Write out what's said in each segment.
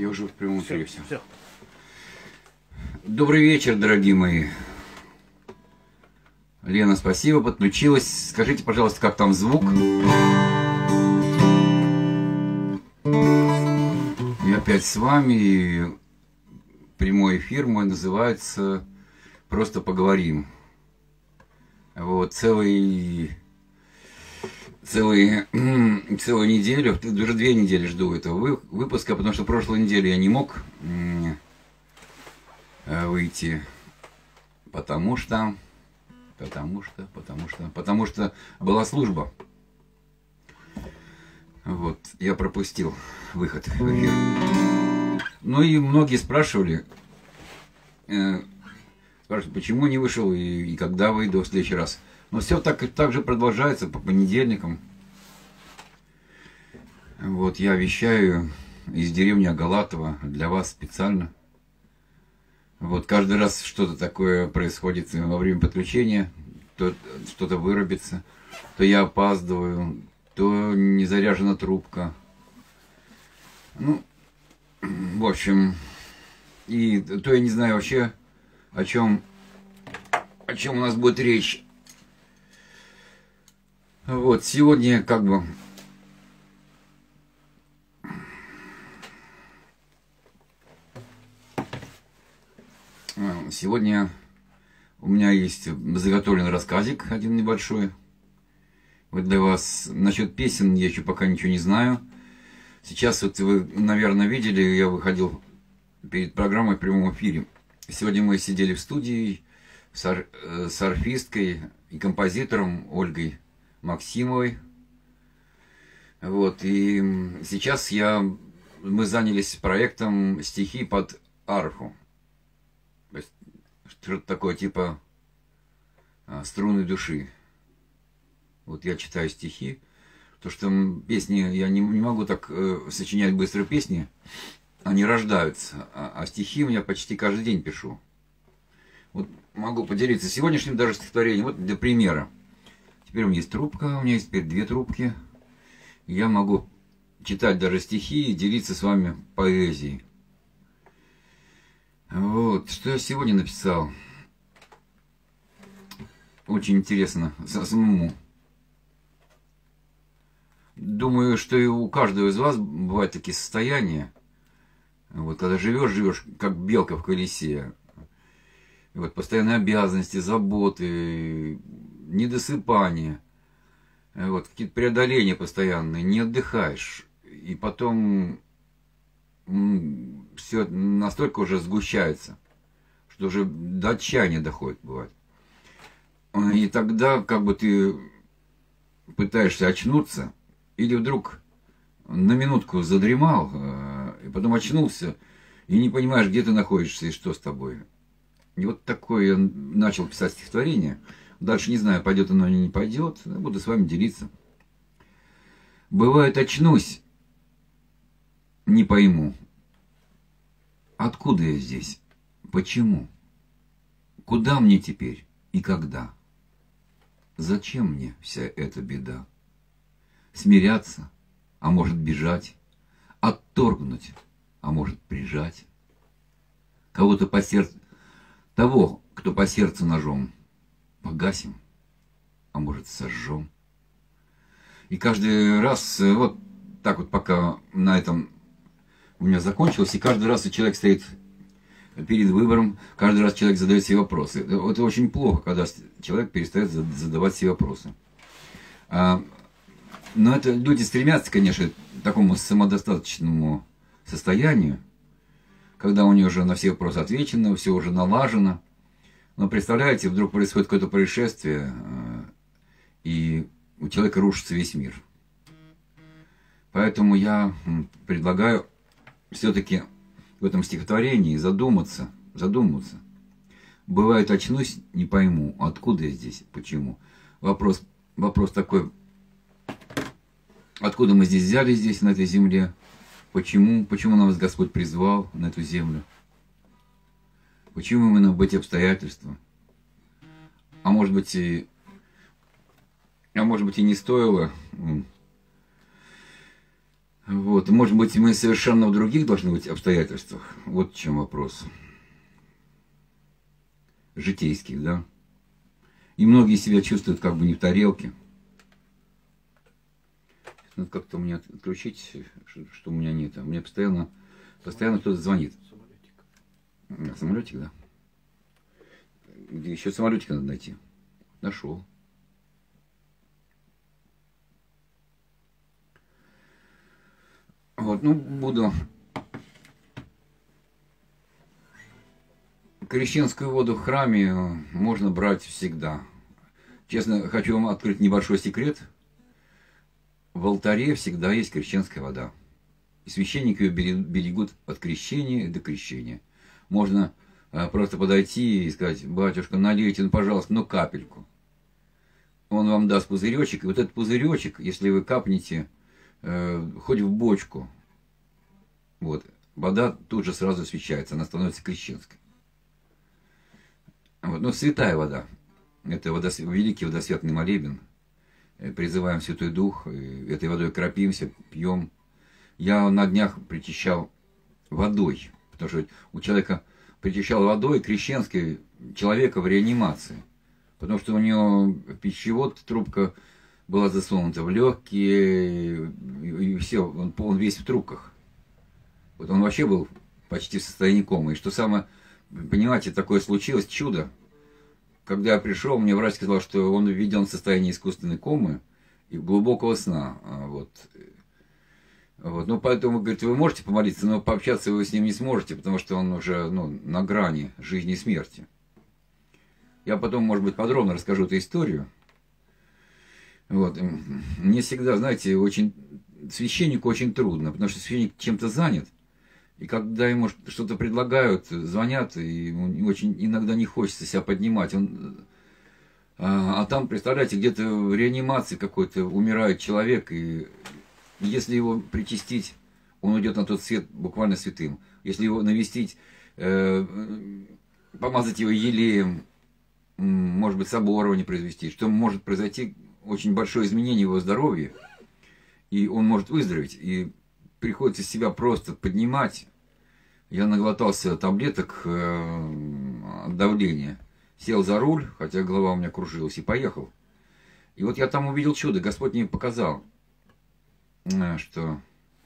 Я уже в прямом эфире все. Все. Добрый вечер, дорогие мои. Лена, спасибо, подключилась. Скажите, пожалуйста, как там звук? Я опять с вами. И прямой эфир мой называется «Просто поговорим». Вот, целую неделю, уже 2 недели жду этого выпуска, потому что прошлой неделе я не мог выйти, потому что была служба. Вот, я пропустил выход в эфир. Ну и многие спрашивали, почему не вышел и когда выйду в следующий раз. Но все так же продолжается по понедельникам. Вот я вещаю из деревни Агалатова для вас специально. Вот каждый раз что-то такое происходит во время подключения, то что-то вырубится, то я опаздываю, то не заряжена трубка. Ну, в общем, и то я не знаю вообще, о чем у нас будет речь. Вот, сегодня как бы сегодня у меня есть заготовленный рассказик один небольшой. Вот для вас. Насчет песен я еще пока ничего не знаю. Сейчас вот вы, наверное, видели, я выходил перед программой в прямом эфире. Сегодня мы сидели в студии с арфисткой и композитором Ольгой Максимовой. Вот, и сейчас мы занялись проектом «Стихи под арфу». Что-то такое типа «Струны души». Вот я читаю стихи, потому что песни, я не могу так сочинять быстро песни, они рождаются, а стихи у меня почти каждый день пишу. Вот могу поделиться сегодняшним даже стихотворением, вот для примера. Теперь у меня есть трубка, у меня есть теперь 2 трубки. Я могу читать даже стихи и делиться с вами поэзией. Вот, что я сегодня написал. Очень интересно самому. Думаю, что и у каждого из вас бывают такие состояния. Вот, когда живешь, как белка в колесе. И вот постоянные обязанности, заботы, недосыпание. Вот, какие-то преодоления постоянные, не отдыхаешь. И потом все настолько уже сгущается, что уже до отчаяния доходит, бывает. И тогда как бы ты пытаешься очнуться, или вдруг на минутку задремал, и потом очнулся, и не понимаешь, где ты находишься и что с тобой. И вот такое я начал писать стихотворение. Дальше не знаю, пойдет оно или не пойдет, буду с вами делиться. Бывает, очнусь, не пойму, откуда я здесь, почему, куда мне теперь и когда, зачем мне вся эта беда, смиряться, а может бежать, отторгнуть, а может прижать, кого-то того, кто по сердцу ножом, погасим, а может сожжем. И каждый раз, вот так вот пока на этом у меня закончилось, и каждый раз человек стоит перед выбором, каждый раз человек задает себе вопросы. Это очень плохо, когда человек перестает задавать себе вопросы. Но это люди стремятся, конечно, к такому самодостаточному состоянию, когда у него уже на все вопросы отвечено, все уже налажено. Но представляете, вдруг происходит какое-то происшествие, и у человека рушится весь мир. Поэтому я предлагаю все-таки в этом стихотворении задуматься. Бывает, очнусь, не пойму, откуда я здесь, почему. Вопрос такой, откуда мы здесь взялись, здесь, на этой земле, почему нас Господь призвал на эту землю, почему именно в эти обстоятельства. А может быть и не стоило Вот, может быть, мы совершенно в других должны быть обстоятельствах. Вот в чем вопрос. Житейских, да. И многие себя чувствуют как бы не в тарелке. Надо как-то у меня отключить, что у меня нет. У меня постоянно кто-то звонит. Самолетик, да. Где еще самолетик надо найти. Нашел. Вот, ну, буду. Крещенскую воду в храме можно брать всегда. Честно, хочу вам открыть небольшой секрет. В алтаре всегда есть крещенская вода. И священники ее берегут от крещения до крещения. Можно просто подойти и сказать: батюшка, налейте, ну, пожалуйста, ну, капельку. Он вам даст пузыречек, и вот этот пузыречек, если вы капнете хоть в бочку, вот, вода тут же сразу освещается, она становится крещенской. Вот, ну, святая вода. Это великий водосвятный молебен. Призываем Святой Дух, этой водой кропимся, пьем. Я на днях причащал водой, потому что у человека причащал водой крещенской человека в реанимации, потому что у него пищевод, трубка была засунута в легкие, и все, он весь в трубках. Вот он вообще был почти в состоянии комы. И что самое, понимаете, такое случилось, чудо. Когда я пришел, мне врач сказал, что он введен в состояние искусственной комы и глубокого сна. Вот. Ну, поэтому, говорит, вы можете помолиться, но пообщаться вы с ним не сможете, потому что он уже на грани жизни и смерти. Я потом, может быть, подробно расскажу эту историю. Вот. Мне всегда, знаете, священнику очень трудно, потому что священник чем-то занят. И когда ему что-то предлагают, звонят, и очень иногда не хочется себя поднимать. А там, представляете, где-то в реанимации какой-то умирает человек, и если его причастить, он уйдет на тот свет буквально святым. Если его навестить, помазать его елеем, может быть, соборование произвести, что может произойти очень большое изменение в его здоровье, и он может выздороветь. И приходится себя просто поднимать. Я наглотался таблеток от давления, сел за руль, хотя голова у меня кружилась, и поехал. И вот я там увидел чудо, Господь мне показал, что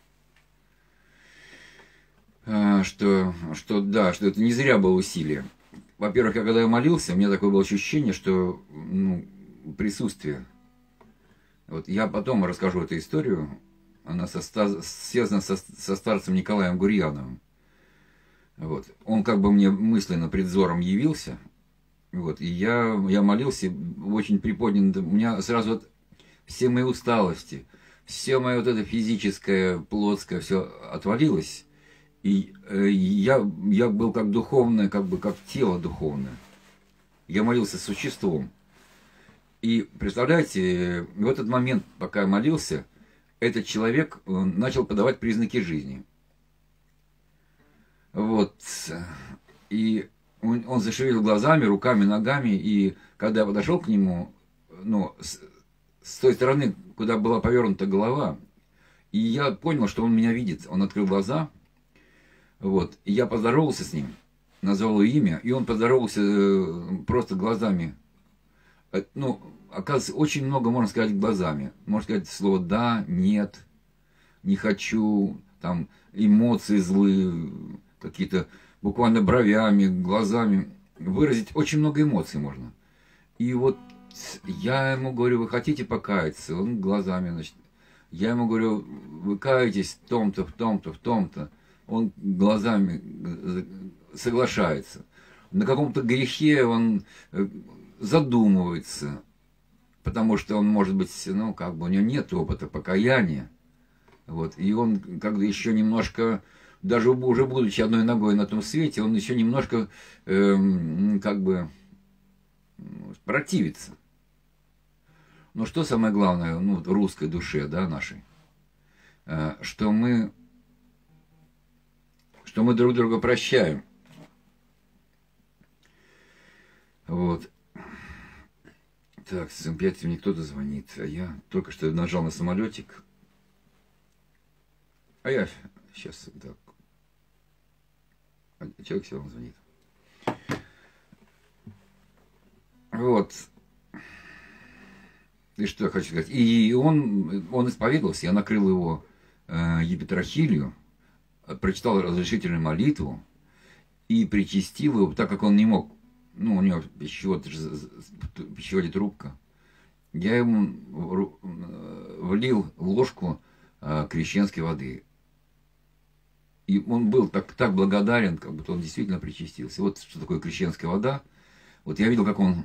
это не зря было усилие. Во-первых, когда я молился, у меня такое было ощущение, что присутствие. Вот я потом расскажу эту историю. Она связана со старцем Николаем Гурьяновым. Вот. Он как бы мне мысленно пред взором явился. Вот. И я молился очень приподнято. У меня сразу все мои усталости, все мое вот это физическое, плотское, все отвалилось. И я был как духовное, как тело духовное. Я молился существом. И представляете, в этот момент, пока я молился, этот человек начал подавать признаки жизни. Вот. И он зашевелил глазами, руками, ногами. И когда я подошел к нему, с той стороны, куда была повернута голова, и я понял, что он меня видит. Он открыл глаза. Вот. И я поздоровался с ним, назвал его имя, и он поздоровался просто глазами. Оказывается, очень много можно сказать глазами. Можно сказать слово «да», «нет», «не хочу», там, эмоции злые, какие-то буквально бровями, глазами. Выразить очень много эмоций можно. И вот я ему говорю: вы хотите покаяться? Он глазами, значит. Я ему говорю: вы каетесь в том-то, в том-то, в том-то. Он глазами соглашается. На каком-то грехе он задумывается, потому что он, может быть, у него нет опыта покаяния. Вот. И он как бы еще немножко, даже уже будучи одной ногой на том свете, он еще немножко противится. Но что самое главное, в русской душе, да, нашей, что мы друг друга прощаем. Вот. Так, опять мне кто-то звонит, а я только что нажал на самолетик. А я сейчас так. Человек все равно звонит. Вот. И что я хочу сказать. И он исповедовался, я накрыл его епитрахилью, прочитал разрешительную молитву и причастил его, так как он не мог, ну, у него пищеводит трубка. Я ему влил ложку крещенской воды. И он был так благодарен, как будто он действительно причастился. Вот что такое крещенская вода. Вот я видел, как он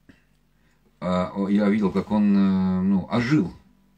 ожил.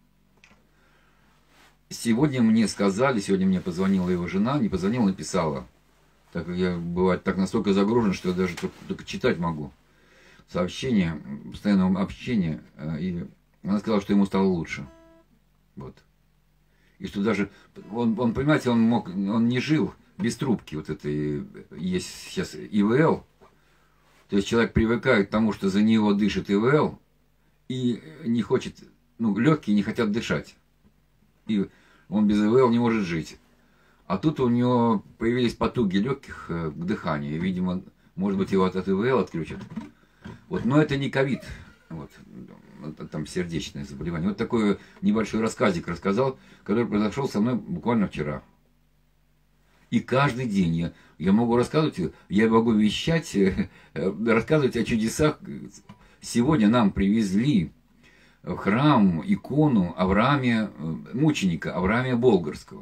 Сегодня мне позвонила его жена, не позвонила, написала. Так как я, бывает, так настолько загружен, что я даже только читать могу. Сообщения, постоянного общения. И она сказала, что ему стало лучше. Вот. И что даже, он понимаете, он не жил без трубки. Вот этой, есть сейчас ИВЛ. То есть человек привыкает к тому, что за него дышит ИВЛ. И не хочет, легкие не хотят дышать. И он без ИВЛ не может жить. А тут у него появились потуги легких к дыханию. И, видимо, может быть, его от ИВЛ отключат. Вот, но это не ковид. Вот, там сердечное заболевание. Вот такой небольшой рассказик рассказал, который произошел со мной буквально вчера. И каждый день я могу рассказывать, я могу вещать, рассказывать о чудесах. Сегодня нам привезли в храм икону мученика Авраамия Болгарского.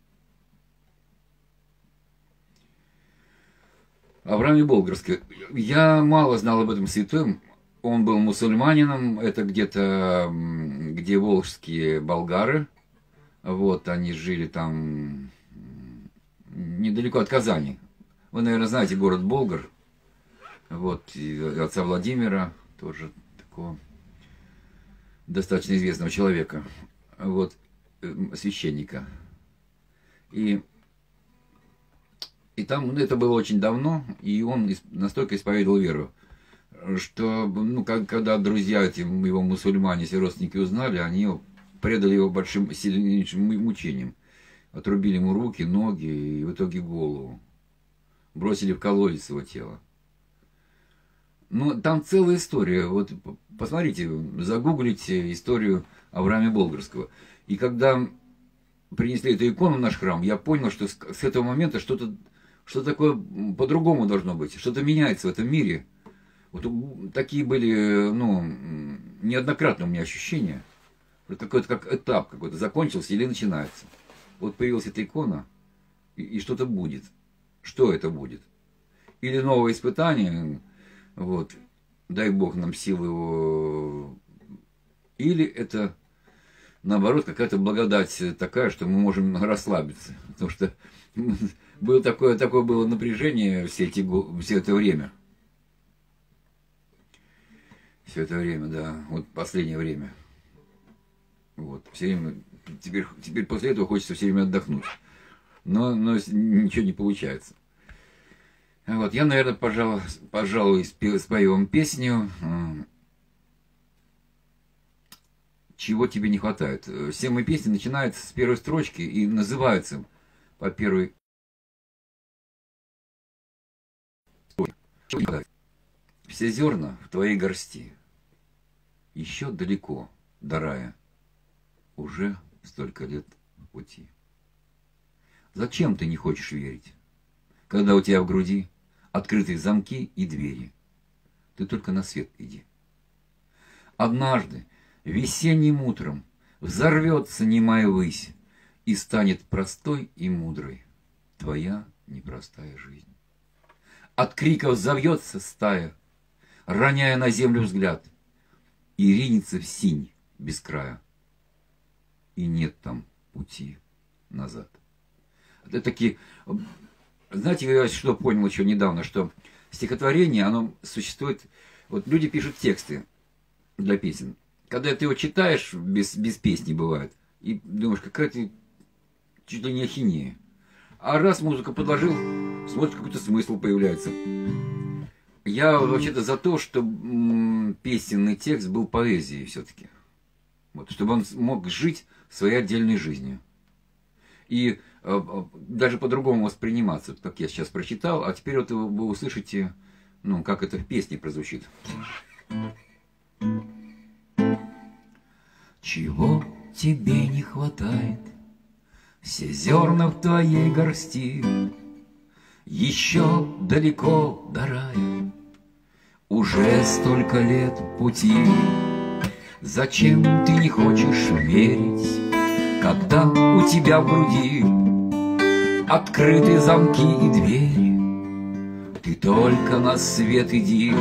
Авраамий Болгарский. Я мало знал об этом святом. Он был мусульманином. Это где-то, где волжские болгары. Вот, они жили там недалеко от Казани. Вы, наверное, знаете город Болгар. Вот, и отца Владимира, тоже такого достаточно известного человека. Вот, священника. И там, это было очень давно, и он настолько исповедовал веру, что, когда друзья его мусульмане, все родственники узнали, они предали его большим сильнейшим мучениям. Отрубили ему руки, ноги и в итоге голову. Бросили в колодец его тело. Там целая история. Вот посмотрите, загуглите историю Авраама Болгарского. И когда принесли эту икону в наш храм, я понял, что с этого момента что такое по-другому должно быть. Что-то меняется в этом мире. Вот такие были, неоднократно у меня ощущения. Какой-то как этап какой-то закончился или начинается. Вот появилась эта икона, и что-то будет. Что это будет? Или новое испытание, вот, дай Бог нам силы его. Или это, наоборот, какая-то благодать такая, что мы можем расслабиться. Потому что такое было напряжение все это время. Все это время, да. Вот последнее время. Вот. Все время. Теперь после этого хочется все время отдохнуть. Но ничего не получается. Вот. Я, наверное, пожалуй, спою вам песню «Чего тебе не хватает». Все мои песни начинаются с первой строчки и называются по первой. Все зерна в твоей горсти, еще далеко до рая, уже столько лет в пути. Зачем ты не хочешь верить, когда у тебя в груди открытые замки и двери? Ты только на свет иди. Однажды, весенним утром, взорвется немая высь, и станет простой и мудрой твоя непростая жизнь. От криков завьется стая, роняя на землю взгляд, и ринется в синь без края, и нет там пути назад. Это такие, знаете, я что понял еще недавно, что стихотворение, оно существует, вот люди пишут тексты для песен. Когда ты его читаешь, без песни бывает, и думаешь, какая-то чуть ли не ахинея. А раз музыку подложил, смотришь, какой-то смысл появляется. Я вообще-то за то, чтобы песенный текст был поэзией все-таки. Вот, чтобы он мог жить своей отдельной жизнью. и даже по-другому восприниматься, как я сейчас прочитал, а теперь вот вы услышите, ну, как это в песне прозвучит. Чего тебе не хватает? Все зерна в твоей горсти, еще далеко до рая, уже столько лет пути. Зачем ты не хочешь верить, когда у тебя в груди открыты замки и двери? Ты только на свет иди.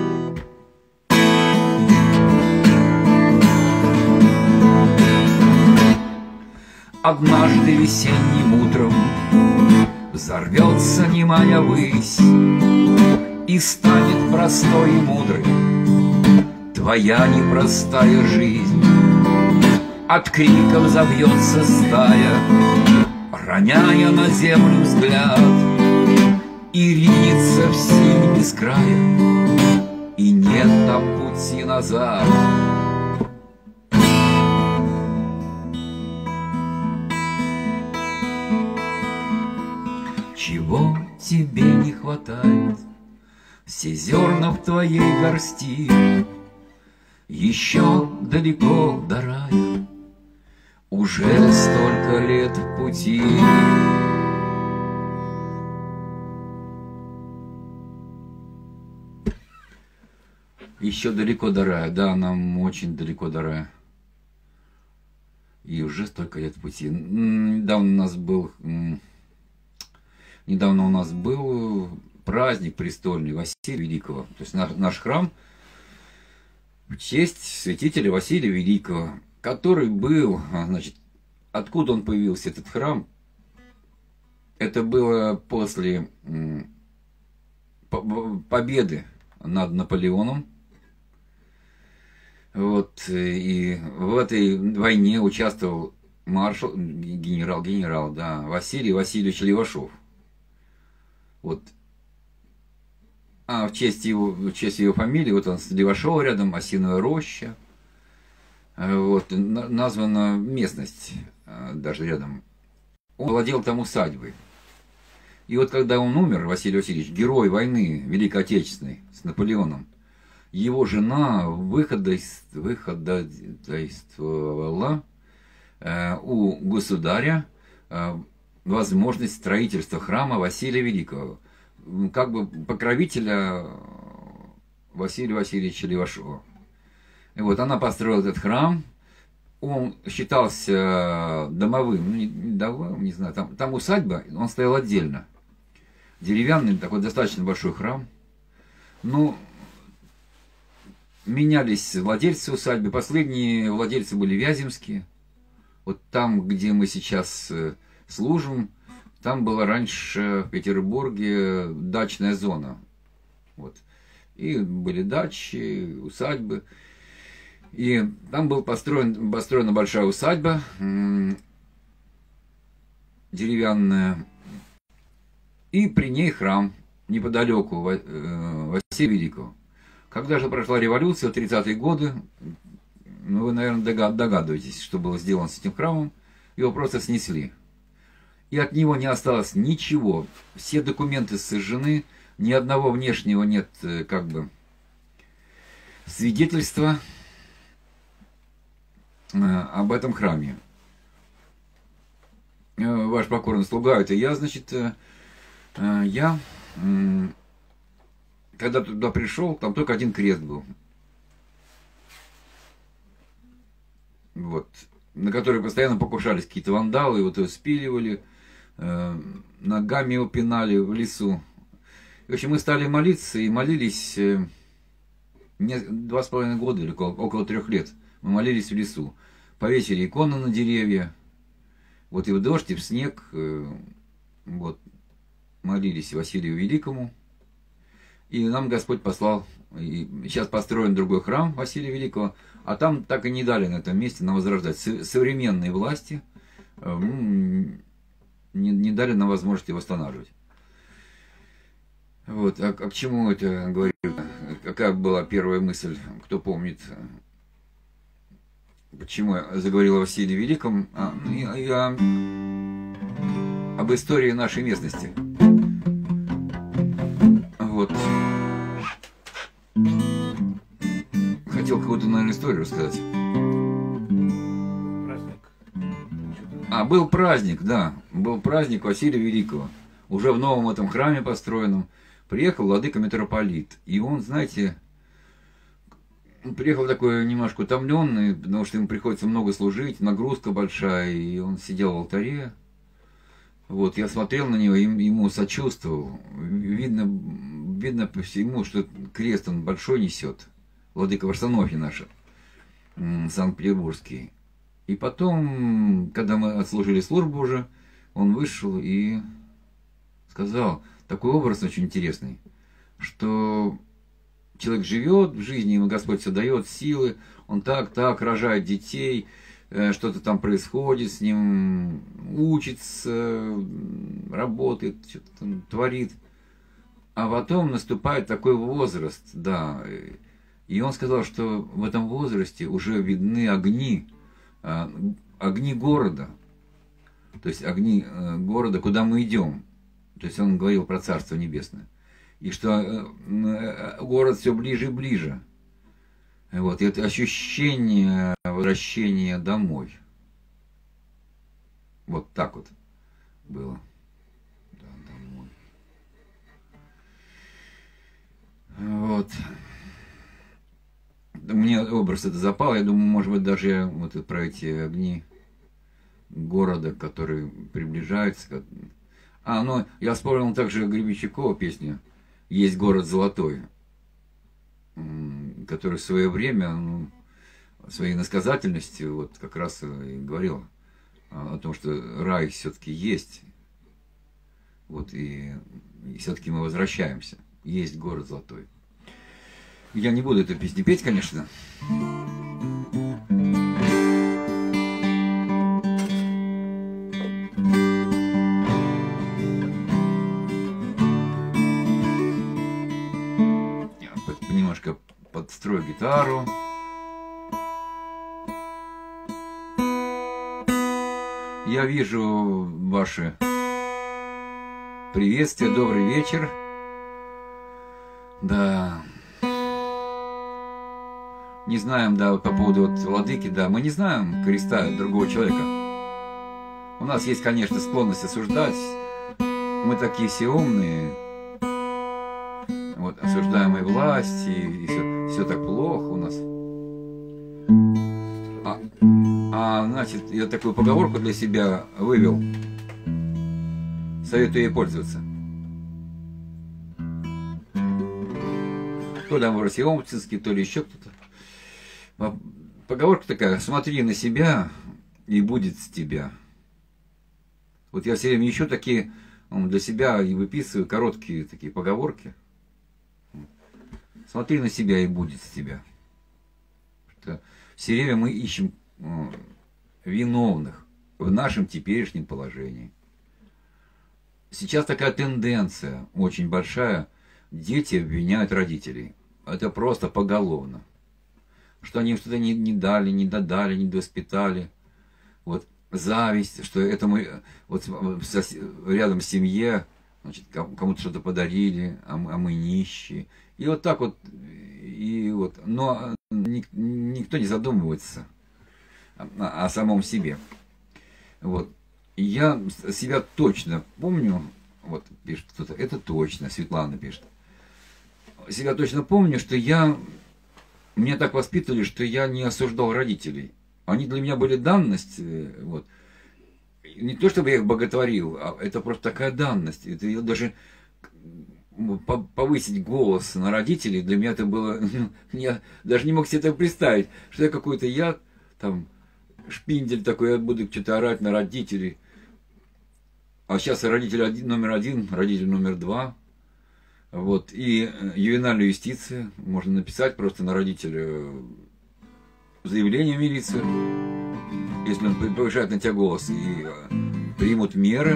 Однажды весенним утром взорвется немая высь, и станет простой и мудрой твоя непростая жизнь. От криков забьется стая, роняя на землю взгляд, и ринется в синь без края, и нет там пути назад. Чего тебе не хватает? Все зерна в твоей горсти, еще далеко до рая, уже столько лет в пути. Еще далеко до рая, да, нам очень далеко до рая. И уже столько лет в пути. Недавно у нас был праздник престольный Василия Великого. То есть наш храм в честь святителя Василия Великого, который был, значит, откуда он появился, этот храм? Это было после победы над Наполеоном. Вот, и в этой войне участвовал генерал, да, Василий Васильевич Левашов. Вот. А в честь его фамилии, вот он с Левашова рядом, Осиновая роща. Вот, названа местность даже рядом. Он владел там усадьбой. И вот когда он умер, Василий Васильевич, герой войны Великой Отечественной с Наполеоном, его жена выходайствовала у государя возможность строительства храма Василия Великого, как бы покровителя Василия Васильевича Левашова. И вот она построила этот храм. Он считался домовым, не знаю, там усадьба, он стоял отдельно. Деревянный, такой достаточно большой храм. Ну, менялись владельцы усадьбы. Последние владельцы были вяземские. Вот там, где мы сейчас служим, там была раньше в Петербурге дачная зона. Вот. И были дачи, усадьбы. И там была построена большая усадьба, деревянная. И при ней храм неподалеку Василия Великого. Когда же прошла революция, в 30-е годы, ну, вы, наверное, догадываетесь, что было сделано с этим храмом. Его просто снесли. И от него не осталось ничего. Все документы сожжены, ни одного внешнего нет, как бы, свидетельства об этом храме. Ваш покорный слуга, это я, значит, когда туда пришел, там только один крест был. Вот. На который постоянно покушались какие-то вандалы, вот его спиливали, ногами его пинали в лесу. В общем, мы стали молиться и молились 2,5 года или около 3 лет. Мы молились в лесу. Повесили иконы на деревья. Вот и в дождь, и в снег. Вот. Молились Василию Великому. И нам Господь послал. И сейчас построен другой храм Василия Великого. А там так и не дали на этом месте нам возрождать. Современные власти не дали нам возможности восстанавливать. Вот. А к чему это говорю? Какая была первая мысль? Кто помнит? Почему я заговорил о Василии Великом? об истории нашей местности. Вот. Хотел какую-то, наверное, историю рассказать. Был праздник, да. Был праздник Василия Великого. Уже в новом этом храме построенном. Приехал владыка митрополит. И он, знаете, он приехал такой немножко утомленный, потому что ему приходится много служить, нагрузка большая. И он сидел в алтаре. Вот, я смотрел на него, ему сочувствовал. Видно по всему, что крест он большой несет. Владыка Варсонофий наш, Санкт-Петербургский. И потом, когда мы отслужили службу уже, он вышел и сказал, такой образ очень интересный, что человек живет в жизни, ему Господь все дает, силы, он так рожает детей, что-то там происходит с ним, учится, работает, что-то там творит. А потом наступает такой возраст, да, и он сказал, что в этом возрасте уже видны огни города, то есть огни города, куда мы идем. То есть он говорил про Царство Небесное. И что город все ближе и ближе. Вот, и это ощущение возвращения домой. Вот так вот было. Да, домой. Вот. Мне образ это запал. Я думаю, может быть, даже вот про эти огни города, которые приближаются. Ну, я вспомнил также Гребенщикова песню «Есть город золотой», который в свое время, своей иносказательностью, вот как раз и говорил о том, что рай все-таки есть. Вот, и все-таки мы возвращаемся. Есть город золотой. Я не буду эту песню петь, конечно. Я немножко подстрою гитару. Я вижу ваши приветствия. Добрый вечер. Да. Не знаем, да, по поводу вот владыки, да, мы не знаем креста другого человека. У нас есть, конечно, склонность осуждать. Мы такие все умные. Вот, осуждаем и власть, и все так плохо у нас. Значит, я такую поговорку для себя вывел. Советую ей пользоваться. То ли Амвросий Омутинский, то ли еще кто-то. Поговорка такая: смотри на себя, и будет с тебя. Вот я все время ищу такие для себя и выписываю короткие такие поговорки. Смотри на себя, и будет с тебя. Все время мы ищем виновных в нашем теперешнем положении. Сейчас такая тенденция очень большая. Дети обвиняют родителей. Это просто поголовно. Что они им что-то не дали, не додали, не довоспитали. Вот зависть, что это мы вот рядом в семье, значит, кому-то что-то подарили, а мы нищие. И вот так вот, но никто не задумывается о самом себе. Вот. И я себя точно помню, вот пишет кто-то, это точно, Светлана пишет. Себя точно помню, что меня так воспитывали, что я не осуждал родителей. Они для меня были данность. Вот. Не то, чтобы я их боготворил, а это просто такая данность. Это я даже повысить голос на родителей, для меня это было... Я даже не мог себе это представить, что я какой-то там, шпиндель такой, я буду что-то орать на родителей. А сейчас родитель номер один, родитель номер два. Вот, и ювенальная юстиция, можно написать просто на родителя заявление в милицию, если он повышает на тебя голос, и примут меры.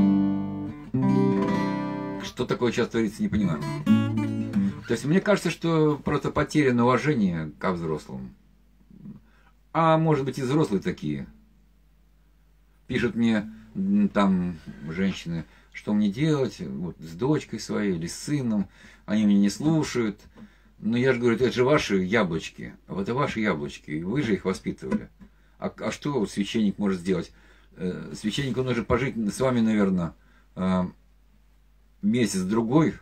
Что такое сейчас творится, не понимаю. То есть мне кажется, что просто потеряно уважение ко взрослым. А может быть и взрослые такие. Пишут мне там женщины, что мне делать, вот с дочкой своей или с сыном, они меня не слушают. Но я же говорю, это же ваши яблочки, вот это ваши яблочки, и вы же их воспитывали. А что священник может сделать? Священнику нужно пожить с вами, наверное, месяц-другой.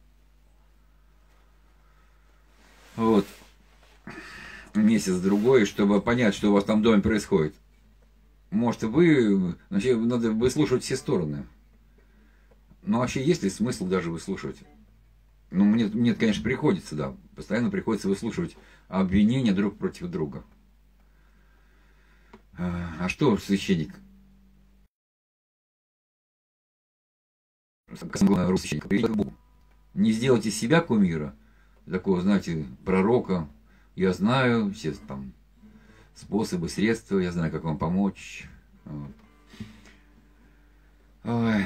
Вот. Месяц-другой, чтобы понять, что у вас там в доме происходит. Может, значит, надо выслушивать все стороны. Но вообще, есть ли смысл даже выслушивать? Ну, мне, конечно, приходится, да. Постоянно приходится выслушивать обвинения друг против друга. А что священник? Не сделайте из себя кумира, такого, знаете, пророка. Я знаю все там способы, средства, я знаю, как вам помочь. Вот. Ой.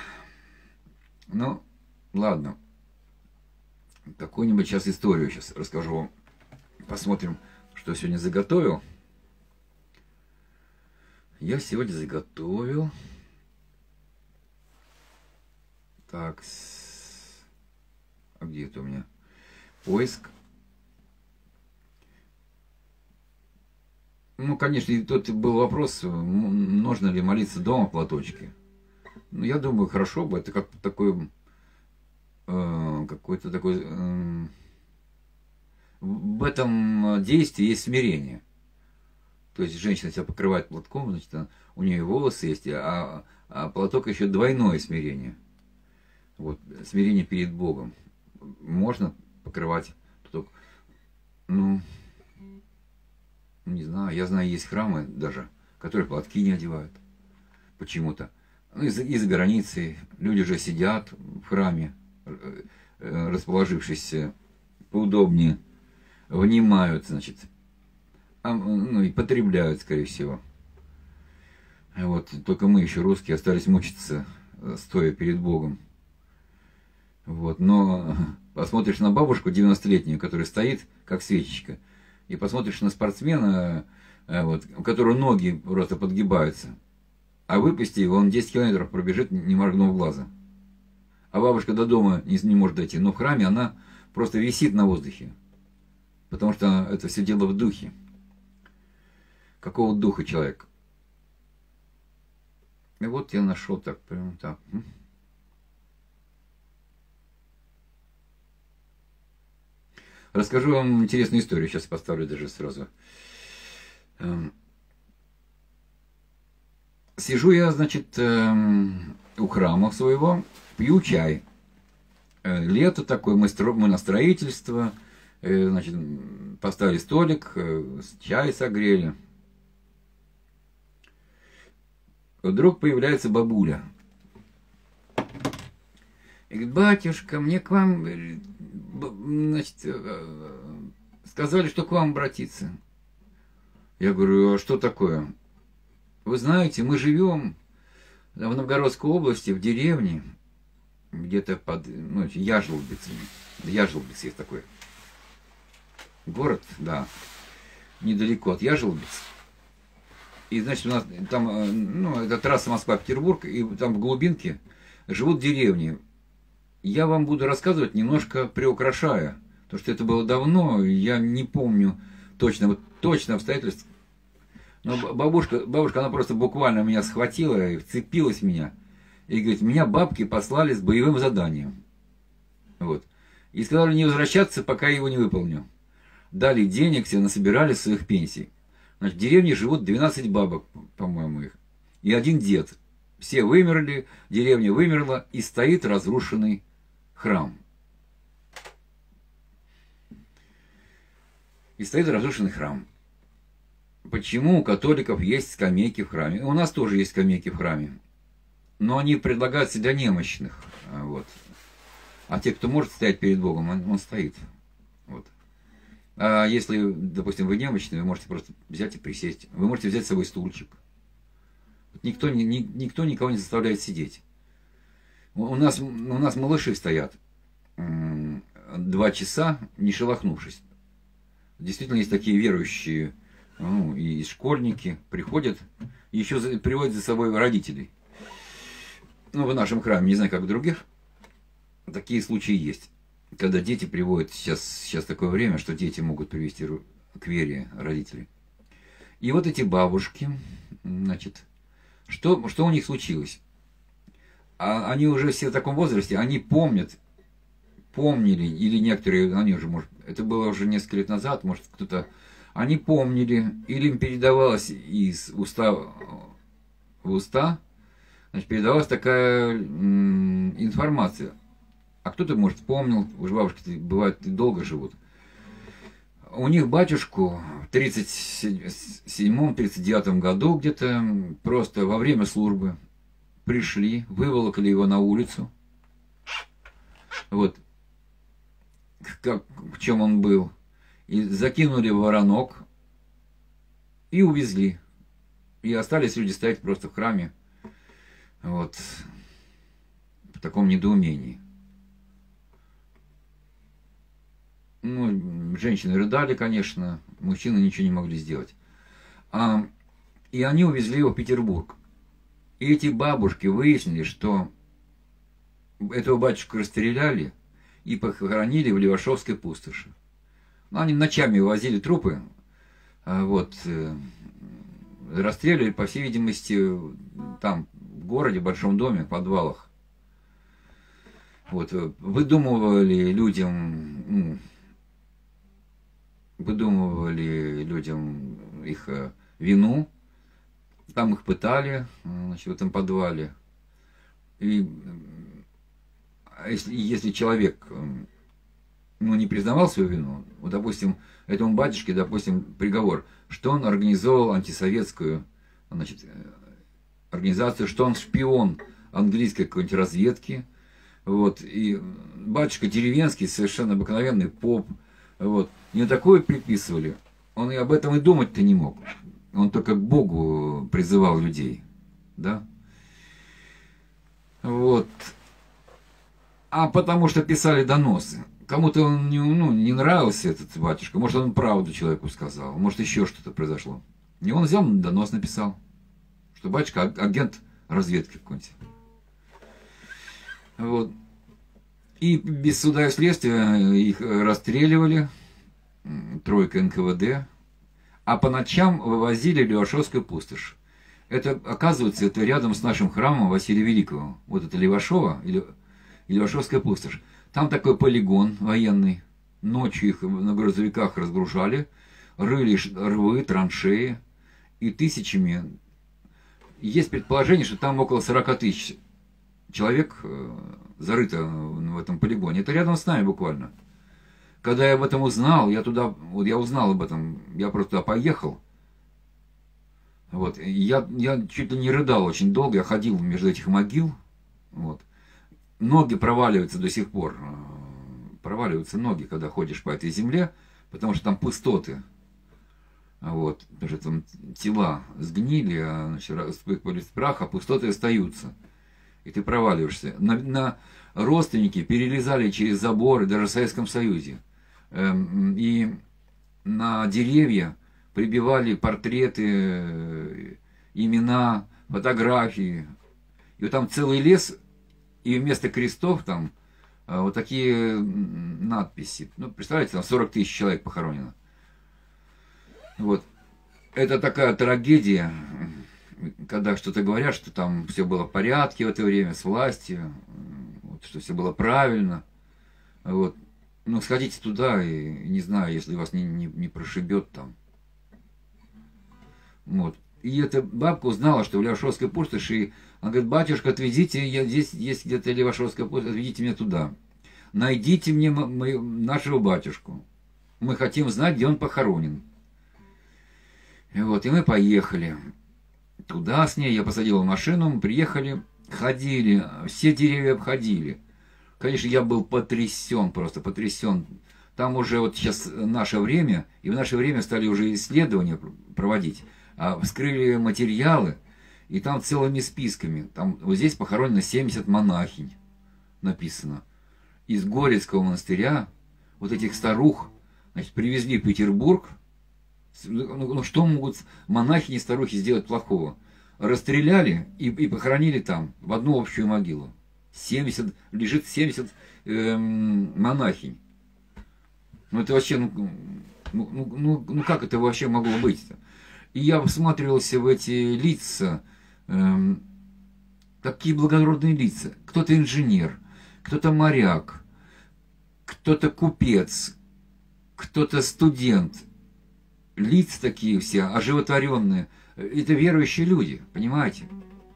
Ну, ладно. Какую-нибудь сейчас историю сейчас расскажу вам. Посмотрим, что сегодня заготовил. Я сегодня заготовил. Так. А где это у меня? Поиск. Ну, конечно, и тут был вопрос, нужно ли молиться дома в платочке. Ну, я думаю, хорошо бы. Это как-то такой... какой-то такой... в этом действии есть смирение. То есть женщина себя покрывает платком, значит, у нее волосы есть, а платок еще двойное смирение. Вот, смирение перед Богом. Можно покрывать платок. Ну, не знаю, я знаю, есть храмы даже, которые платки не одевают. Почему-то. Ну, из-за границы люди же сидят в храме, расположившись поудобнее, внимают, значит, ну и потребляют, скорее всего. Вот, только мы еще, русские, остались мучиться, стоя перед Богом. Вот, но посмотришь на бабушку 90-летнюю, которая стоит, как свечечка, и посмотришь на спортсмена, вот, у которого ноги просто подгибаются, а выпусти его, он 10 километров пробежит, не моргнув глаза. А бабушка до дома не может дойти, но в храме она просто висит на воздухе, потому что это все дело в духе. Какого духа человек? И вот я нашел так, прям так. Расскажу вам интересную историю, сейчас поставлю даже сразу. Сижу я, значит, у храма своего, пью чай. Лето такое, мы на строительство, значит, поставили столик, чай согрели. Вдруг появляется бабуля. И говорит: батюшка, мне к вам, значит, сказали, что к вам обратиться. Я говорю: а что такое? Вы знаете, мы живем в Новгородской области, в деревне, где-то под, ну, Яжлобицами. Яжлобиц есть такой город, да, недалеко от Яжлобиц. И, значит, у нас там, ну, это трасса Москва-Петербург, и там в глубинке живут деревни. Я вам буду рассказывать, немножко приукрашая, потому что это было давно, я не помню точно обстоятельств. Но бабушка, она просто буквально меня схватила и вцепилась в меня. И говорит: меня бабки послали с боевым заданием. Вот. И сказали не возвращаться, пока я его не выполню. Дали денег, все насобирали своих пенсий. Значит, в деревне живут 12 бабок, по-моему, их. И один дед. Все вымерли, деревня вымерла, и стоит разрушенный храм. И стоит разрушенный храм. Почему у католиков есть скамейки в храме? У нас тоже есть скамейки в храме. Но они предлагаются для немощных. Вот. А те, кто может стоять перед Богом, он стоит. Вот. А если, допустим, вы немощный, вы можете просто взять и присесть. Вы можете взять с собой стульчик. Никто никого не заставляет сидеть. У нас малыши стоят 2 часа, не шелохнувшись. Действительно, есть такие верующие, ну, и школьники приходят, еще приводят за собой родителей. Ну, в нашем храме, не знаю, как в других, такие случаи есть. Когда дети приводят, сейчас такое время, что дети могут привести к вере родителей. И вот эти бабушки, значит, что у них случилось? Они уже все в таком возрасте, они помнили, или некоторые, они уже, может, это было уже несколько лет назад, может, кто-то, они помнили, или им передавалось из уста в уста, значит, передавалась такая информация. А кто-то, может, помнил, уже бабушки бывают долго живут. У них батюшку в 37-39 году где-то просто во время службы пришли, выволокли его на улицу. Вот. В чем он был. И закинули в воронок. И увезли. И остались люди стоять просто в храме. Вот. В таком недоумении. Ну, женщины рыдали, конечно. Мужчины ничего не могли сделать. И они увезли его в Петербург. И эти бабушки выяснили, что этого батюшку расстреляли и похоронили в Левашовской пустоши. Ну, они ночами возили трупы, вот, расстреливали, по всей видимости, там, в городе, в большом доме, в подвалах. Вот, выдумывали людям их вину. Там их пытали, значит, в этом подвале. И если человек не признавал свою вину, вот, допустим, этому батюшке, допустим, приговор, что он организовал антисоветскую, значит, организацию, что он шпион английской какой-нибудь разведки, вот, и батюшка деревенский, совершенно обыкновенный поп, вот, ему такое приписывали, он и об этом и думать-то не мог. Он только к Богу призывал людей, да? Вот. А потому что писали доносы. Кому-то он не нравился, этот батюшка. Может, он правду человеку сказал. Может, еще что-то произошло. И он взял, донос написал. Что батюшка агент разведки какой-нибудь. Вот. И без суда и следствия их расстреливали. Тройка НКВД. А по ночам вывозили в Левашовскую пустошь. Это, оказывается, это рядом с нашим храмом Василия Великого. Вот это Левашова или Левашовская пустошь. Там такой полигон военный. Ночью их на грузовиках разгружали, рыли рвы, траншеи. И тысячами. Есть предположение, что там около 40 тысяч человек зарыто в этом полигоне. Это рядом с нами буквально. Когда я об этом узнал, я узнал об этом, я просто туда поехал. Вот, я чуть ли не рыдал очень долго, я ходил между этих могил. Вот. Ноги проваливаются до сих пор. Проваливаются ноги, когда ходишь по этой земле, потому что там пустоты. Вот, потому что там тела сгнили, распыхивались в прах, а пустоты остаются. И ты проваливаешься. На родственники перелезали через заборы, даже в Советском Союзе. И на деревья прибивали портреты, имена, фотографии. И вот там целый лес, и вместо крестов там вот такие надписи. Ну, представляете, там 40 тысяч человек похоронено. Вот. Это такая трагедия, когда что-то говорят, что там все было в порядке в это время с властью, вот, что все было правильно. Вот. Ну, сходите туда, и не знаю, если вас не прошибет там. Вот. И эта бабка узнала, что в Левашовской пустоши, она говорит: батюшка, отведите, здесь есть где-то Левашовская пустошь, отведите меня туда. Найдите мне нашего батюшку. Мы хотим знать, где он похоронен. И вот, и мы поехали туда с ней, я посадил в машину, мы приехали, ходили, все деревья обходили. Конечно, я был потрясен, просто потрясен. Там уже вот сейчас наше время, и в наше время стали уже исследования проводить. Вскрыли материалы, и там целыми списками. Там вот здесь похоронено 70 монахинь, написано. Из Горецкого монастыря вот этих старух, значит, привезли в Петербург. Ну, что могут монахини и старухи сделать плохого? расстреляли и похоронили там, в одну общую могилу. 70, лежит 70 монахинь. Ну это вообще, ну как это вообще могло быть-то? И я всматривался в эти лица, такие благородные лица. Кто-то инженер, кто-то моряк, кто-то купец, кто-то студент. Лица такие все, оживотворенные. Это верующие люди, понимаете?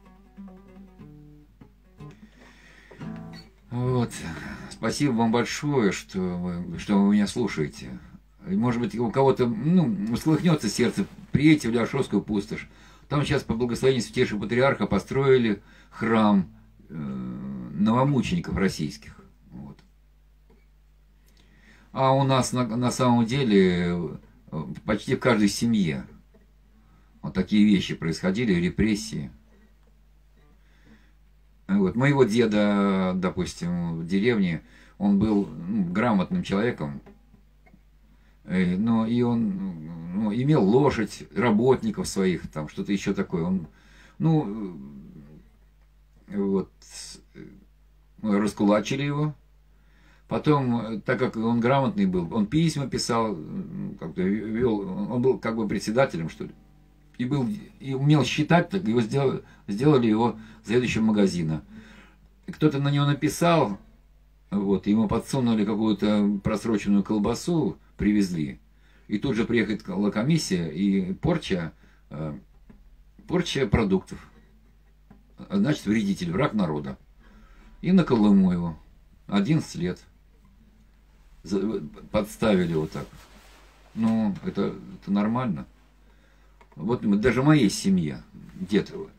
Вот. Спасибо вам большое, что вы меня слушаете. И, может быть, у кого-то, всколыхнется сердце, приедете в Ляшовскую пустошь. Там сейчас по благословению Святейшего Патриарха построили храм новомучеников российских. Вот. А у нас на самом деле почти в каждой семье вот такие вещи происходили, репрессии. Вот. Моего деда, допустим, в деревне, он был грамотным человеком, но и он имел лошадь, работников своих, там что-то еще такое. Он, раскулачили его. Потом, так как он грамотный был, он письма писал, как-то вел, он был как бы председателем, что ли. И умел считать, так его сделали его заведующим магазина. Кто-то на него написал, вот, ему подсунули какую-то просроченную колбасу, привезли. И тут же приехала комиссия и порча продуктов. Значит, вредитель, враг народа. И на Колыму его. 11 лет. Подставили вот так. Ну, это нормально. Вот даже моей семье, дед его.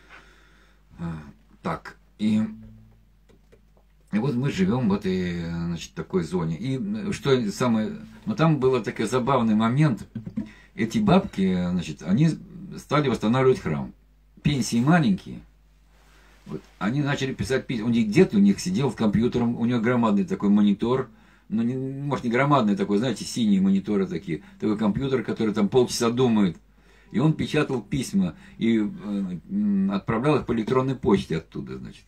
Так, и вот мы живем в этой, значит, такой зоне. И что самое... Но там был такой забавный момент. Эти бабки, значит, они стали восстанавливать храм. Пенсии маленькие. Вот. Они начали писать письма. У них дед у них сидел с компьютером, у него громадный такой монитор. Ну, может, не громадный такой, знаете, синие мониторы такие. Такой компьютер, который там полчаса думает. И он печатал письма и отправлял их по электронной почте оттуда, значит,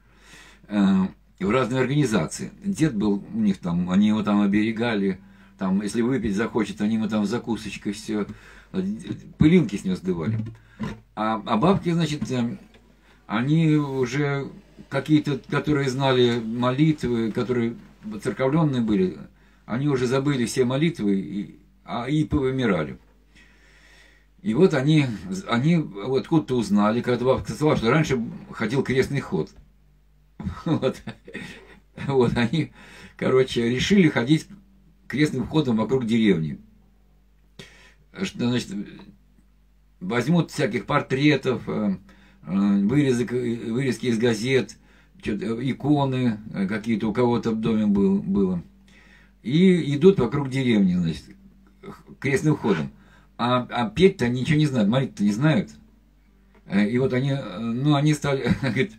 в разные организации. Дед был у них там, они его там оберегали, там, если выпить захочет, они ему там закусочкой все, пылинки с него сдували. А бабки, значит, они уже какие-то, которые знали молитвы, которые церковленные были, они уже забыли все молитвы и повымирали. И вот они откуда-то узнали, когда бабка сказала, что раньше ходил крестный ход. Вот они, короче, решили ходить крестным ходом вокруг деревни. Значит, возьмут всяких портретов, вырезки из газет, иконы какие-то у кого-то в доме было. И идут вокруг деревни, значит, крестным ходом. А петь-то они ничего не знают, молить-то не знают. И вот они стали, говорит,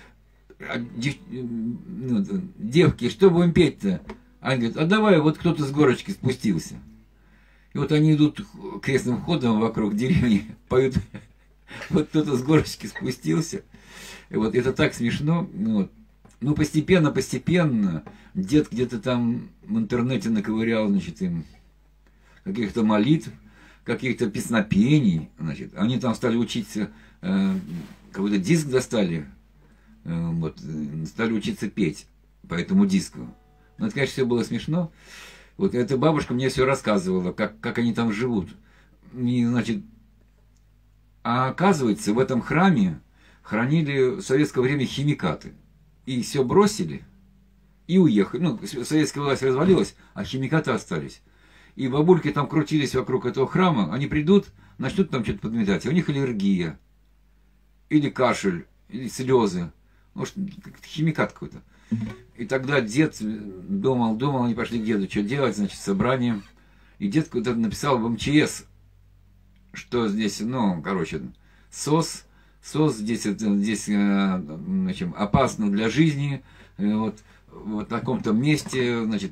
девки, что будем петь-то? Они говорят, а давай, вот кто-то с горочки спустился. И вот они идут крестным ходом вокруг деревни, поют, вот кто-то с горочки спустился. И вот это так смешно. Вот. Ну, постепенно, дед где-то там в интернете наковырял, значит, им каких-то молитв, каких-то песнопений, значит, они там стали учиться, какой-то диск достали, вот, стали учиться петь по этому диску. Ну, это, конечно, все было смешно. Вот эта бабушка мне все рассказывала, как они там живут. И, значит, а оказывается, в этом храме хранили в советское время химикаты. И все бросили, и уехали. Ну, советская власть развалилась, а химикаты остались. И бабульки там крутились вокруг этого храма, они придут, начнут там что-то подметать, а у них аллергия, или кашель, или слезы, может, химикат какой-то. И тогда дед думал, они пошли к деду, что делать, значит, собрание. И дед куда-то написал в МЧС, что здесь, СОС здесь, значит, опасно для жизни, вот в таком-то месте, значит,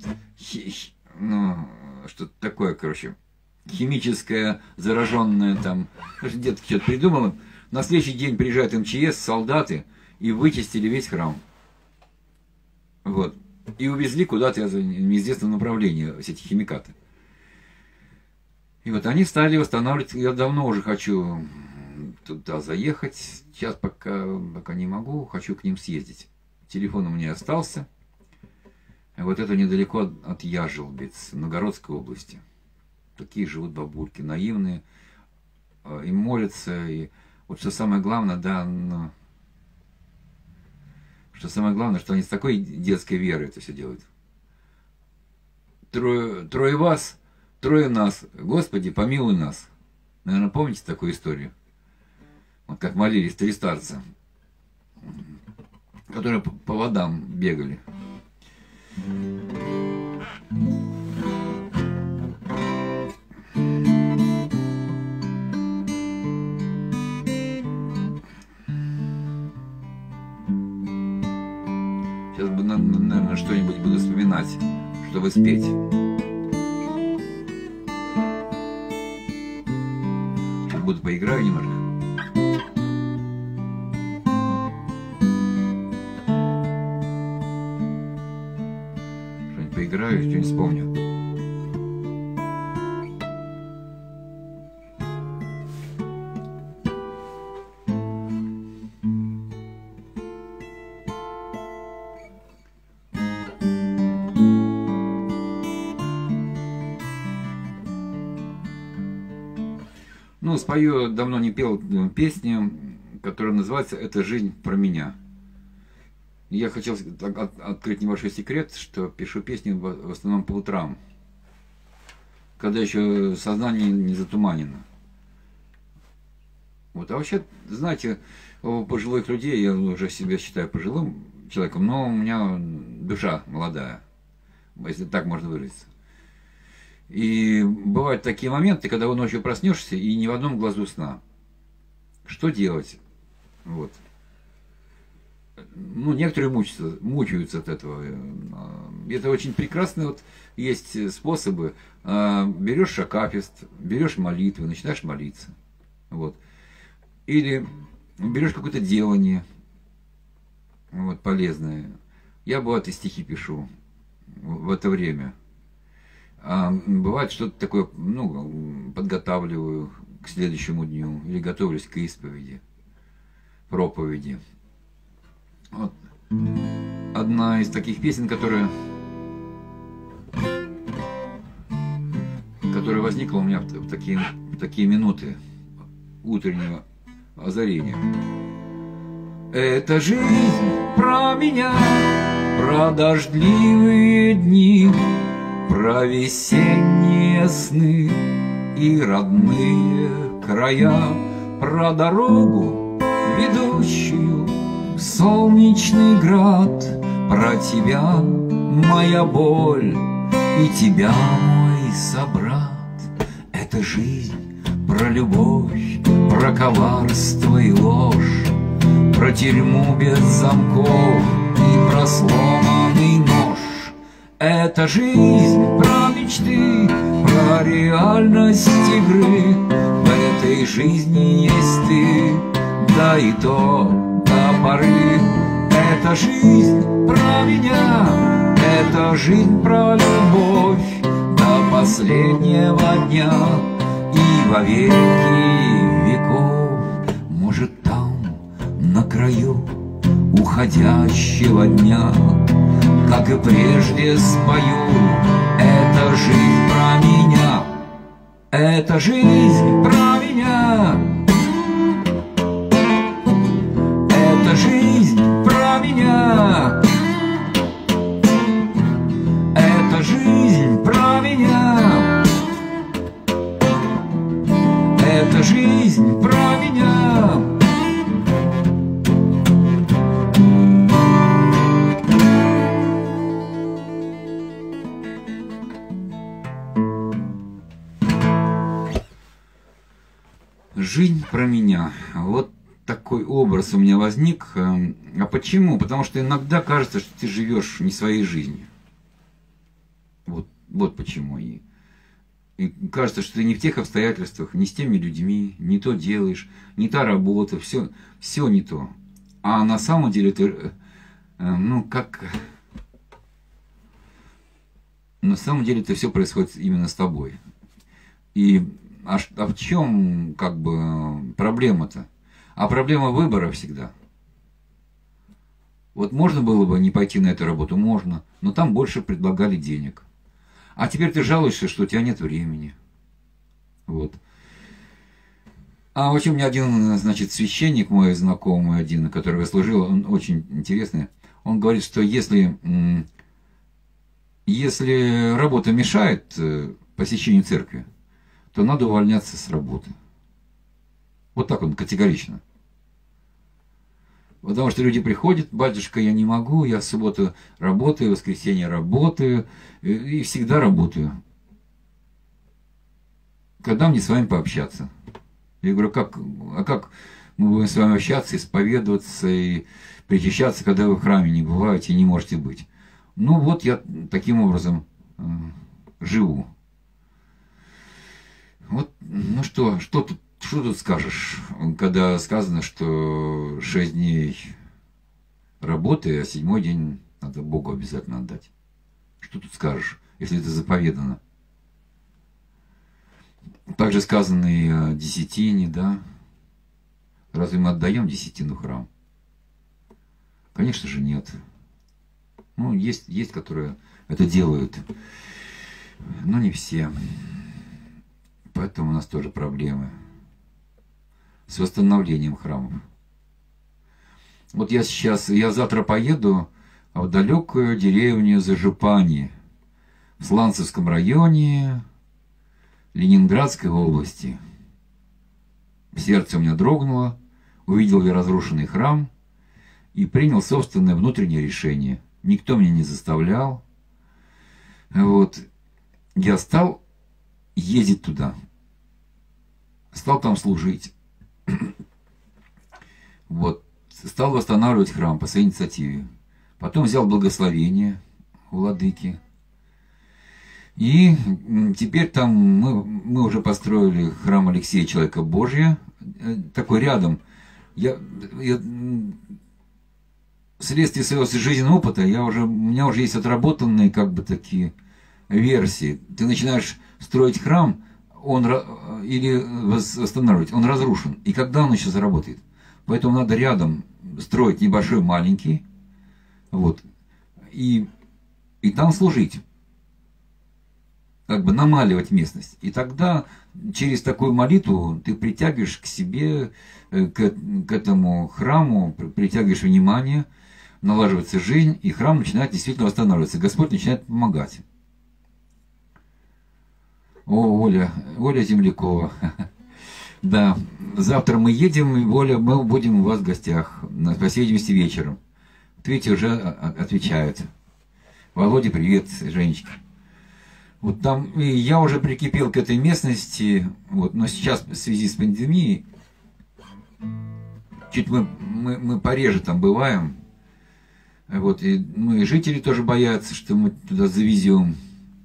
что-то такое, короче, химическое, зараженное там. Дед что-то придумал. На следующий день приезжают МЧС, солдаты, и вычистили весь храм. Вот. И увезли куда-то в неизвестном направлении все эти химикаты. И вот они стали восстанавливать. Я давно уже хочу туда заехать. Сейчас пока не могу. Хочу к ним съездить. Телефон у меня остался. Вот это недалеко от Яжелбиц, Новгородской области. Такие живут бабульки, наивные. И молятся. И вот что самое главное, да, что самое главное, что они с такой детской верой это все делают. Трое вас, трое нас. Господи, помилуй нас. Наверное, помните такую историю? Вот как молились три старца, которые по водам бегали. Сейчас бы, наверное, что-нибудь буду вспоминать, чтобы спеть. Сейчас буду поиграю немножко. Что-нибудь поиграю, что-нибудь вспомню. Ну, спою, давно не пел песню, которая называется «Это жизнь про меня». Я хотел открыть небольшой секрет, что пишу песни в основном по утрам, когда еще сознание не затуманено. Вот. А вообще, знаете, у пожилых людей, я уже себя считаю пожилым человеком, но у меня душа молодая, если так можно выразиться. И бывают такие моменты, когда вы ночью проснешься и ни в одном глазу сна. Что делать? Вот. Ну, некоторые мучаются от этого. Это очень прекрасно. Вот есть способы. Берешь акафист, берешь молитвы, начинаешь молиться. Вот. Или берешь какое-то делание, вот, полезное. Я, бывает, и стихи пишу в это время. Бывает что-то такое, ну, подготавливаю к следующему дню или готовлюсь к исповеди, проповеди. Вот. Одна из таких песен, которая возникла у меня в такие минуты утреннего озарения. Это жизнь про меня, про дождливые дни, про весенние сны и родные края, про дорогу, ведущую в солнечный град, про тебя, моя боль, и тебя, мой собрат. Это жизнь про любовь, про коварство и ложь, про тюрьму без замков и про сломанный нож. Это жизнь про мечты, про реальность игры. В этой жизни есть ты, да и то до поры. Это жизнь про меня, это жизнь про любовь до последнего дня и во веки веков. Может, там, на краю уходящего дня, как и прежде спою, это жизнь про меня, это жизнь про меня, это жизнь про меня, это жизнь про меня, это жизнь про меня. Жизнь про меня. Вот такой образ у меня возник. А почему? Потому что иногда кажется, что ты живешь не своей жизнью. Вот почему. И кажется, что ты не в тех обстоятельствах, не с теми людьми, не то делаешь, не та работа, все не то. А на самом деле это, на самом деле это все происходит именно с тобой. И в чем как бы проблема-то? А проблема выбора всегда. Вот можно было бы не пойти на эту работу, можно, но там больше предлагали денег. А теперь ты жалуешься, что у тебя нет времени. Вот. А вообще у меня один, значит, священник мой знакомый один, который я служил, он очень интересный. Он говорит, что если работа мешает посещению церкви, то надо увольняться с работы. Вот так он категорично. Потому что люди приходят: батюшка, я не могу, я в субботу работаю, в воскресенье работаю, и всегда работаю. Когда мне с вами пообщаться? Я говорю, как мы будем с вами общаться, исповедоваться и причащаться, когда вы в храме не бываете и не можете быть? Ну вот я таким образом живу. Вот, ну что тут скажешь, когда сказано, что 6 дней работы, а 7-й день надо Богу обязательно отдать? Что тут скажешь, если это заповедано? Также сказано и о десятине, да? Разве мы отдаем десятину в храм? Конечно же нет. Ну, есть, которые это делают, но не все. Поэтому у нас тоже проблемы с восстановлением храмов. Вот я завтра поеду в далекую деревню Зажипани в Сланцевском районе Ленинградской области. Сердце у меня дрогнуло, увидел я разрушенный храм и принял собственное внутреннее решение. Никто меня не заставлял. Вот. Я стал ездить туда. Стал там служить. Вот. Стал восстанавливать храм по своей инициативе. Потом взял благословение у владыки. И теперь там мы уже построили храм Алексея Человека Божия. Такой рядом. Вследствие своего жизненного опыта у меня уже есть отработанные как бы такие версии. Ты начинаешь строить храм, или восстанавливать, он разрушен. И когда он еще заработает? Поэтому надо рядом строить небольшой, маленький, вот, и там служить, как бы намаливать местность. И тогда через такую молитву ты притягиваешь к себе, к этому храму, притягиваешь внимание, налаживается жизнь, и храм начинает действительно восстанавливаться. Господь начинает помогать. О, Оля Землякова. Да, завтра мы едем, и Оля, мы будем у вас в гостях, по всей видимости, вечером. Вот видите, уже отвечают. Володя, привет, Женечка. Вот там, и я уже прикипел к этой местности, вот, но сейчас в связи с пандемией, чуть мы пореже там бываем, вот, и жители тоже боятся, что мы туда завезем.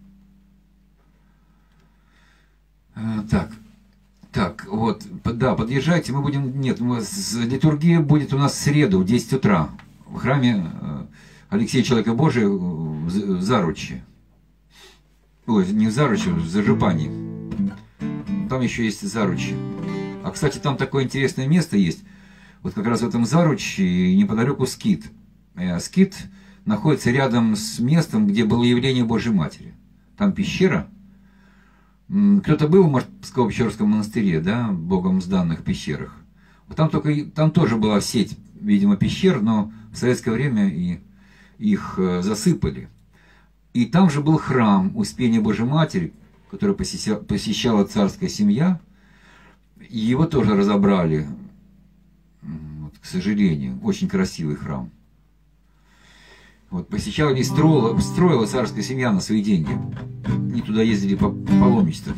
Так, вот, да, подъезжайте, мы будем, литургия будет у нас в среду в 10 утра в храме Алексея Человека Божия в Заручье. Ой, не в Заручье, в Зажипани. Там еще есть Заручье. А, кстати, там такое интересное место есть. Вот как раз в этом Заручье неподалеку Скит. Скит находится рядом с местом, где было явление Божьей Матери. Там пещера. Кто-то был в Псково-Печорском монастыре, да, Богом сданных пещерах. Вот там тоже была сеть, видимо, пещер, но в советское время их засыпали. И там же был храм Успения Божьей Матери, который посещала царская семья. И его тоже разобрали, вот, к сожалению. Очень красивый храм. Вот, посещала и строила царская семья на свои деньги. Они туда ездили по паломничеству.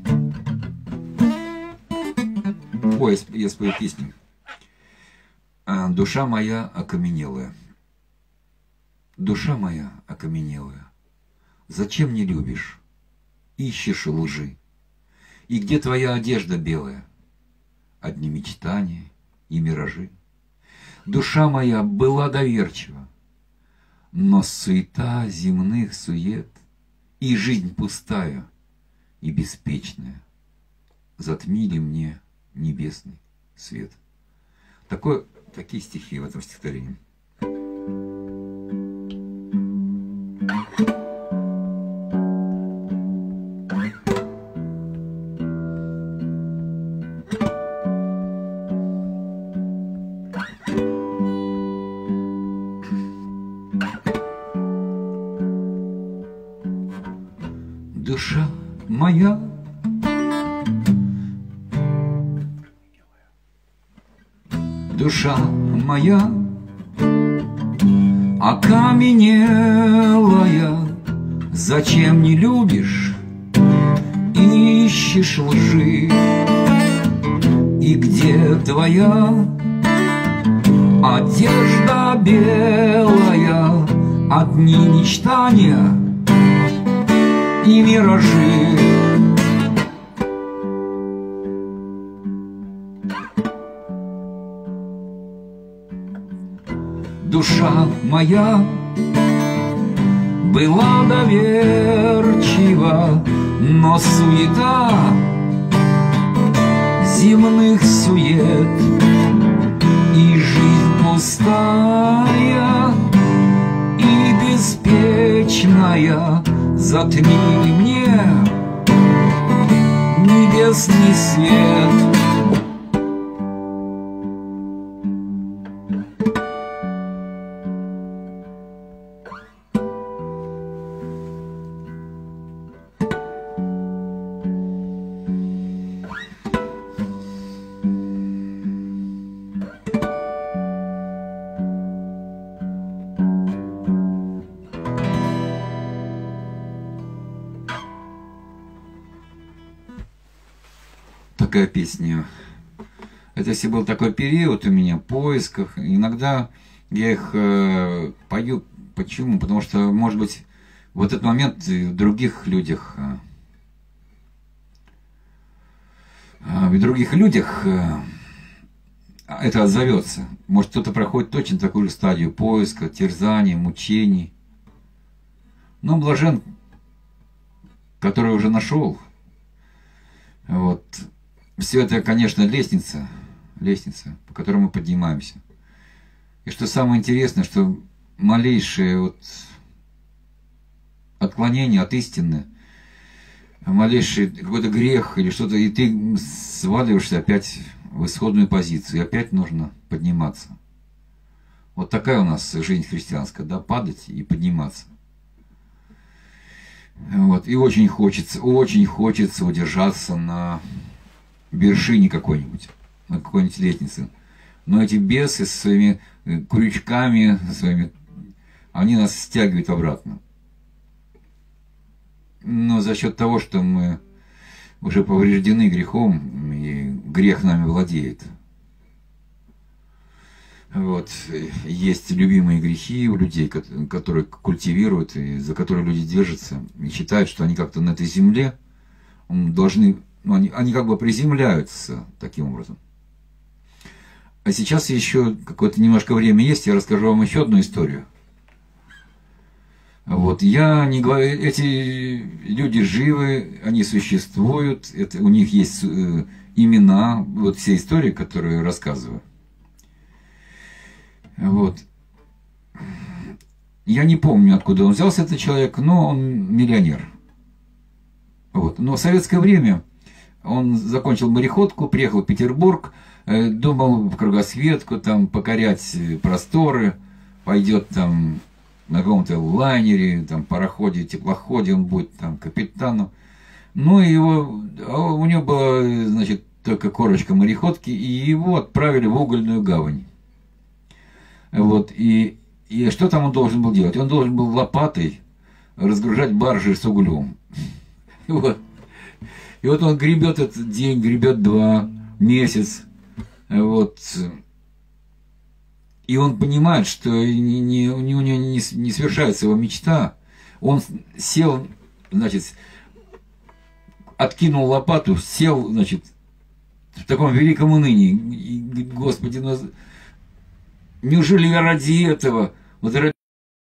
Ой, я спою песню. Душа моя окаменелая. Душа моя окаменелая. Зачем не любишь ищешь лжи. И где твоя одежда белая? Одни мечтания и миражи. Душа моя была доверчива, но суета земных сует и жизнь пустая и беспечная затмили мне небесный свет. Такие стихи в этом стихотворении. Душа моя душа моя окаменелая, зачем не любишь, ищешь лжи? И где твоя одежда белая, одни мечтания и миражи? Душа моя была доверчива, но суета земных сует и жизнь пустая и беспечная затмили мне небесный свет. Такая песня. Это если был такой период у меня в поисках. Иногда я их пою. Почему? Потому что, может быть, в этот момент в других людях это отзовется. Может, кто-то проходит точно такую же стадию поиска, терзания, мучений. Но блажен, который уже нашел. Вот. Все это, конечно, лестница, по которой мы поднимаемся. И что самое интересное, что малейшее отклонение от истины, малейший какой-то грех или что-то, и ты сваливаешься опять в исходную позицию, и опять нужно подниматься. Вот такая у нас жизнь христианская, да, падать и подниматься. Вот, и очень хочется удержаться на вершине какой-нибудь, на какой-нибудь лестнице. Но эти бесы со своими крючками, они нас стягивают обратно. Но за счет того, что мы уже повреждены грехом, и грех нами владеет. Вот. Есть любимые грехи у людей, которые культивируют, и за которые люди держатся, и считают, что они как-то на этой земле должны... они как бы приземляются таким образом. А сейчас еще какое-то немножко время есть, я расскажу вам еще одну историю. Вот, я не говорю, эти люди живы, они существуют, у них есть имена, вот все истории, которые я рассказываю. Вот. Я не помню, откуда он взялся, этот человек, но он миллионер. Вот. Но в советское время он закончил мореходку, приехал в Петербург, думал в кругосветку, там покорять просторы, пойдет там на каком-то лайнере, там пароходе, теплоходе, он будет там капитаном. Ну и у него была, значит, только корочка мореходки, и его отправили в угольную гавань. Вот, и что там он должен был делать? Он должен был лопатой разгружать баржи с углем. Вот. И вот он гребет этот день, гребет 2 месяца. Вот. И он понимает, что у него не совершается его мечта. Он сел, значит, откинул лопату, сел, значит, в таком великом унынии. И говорит: Господи, ну, неужели я ради этого, вот ради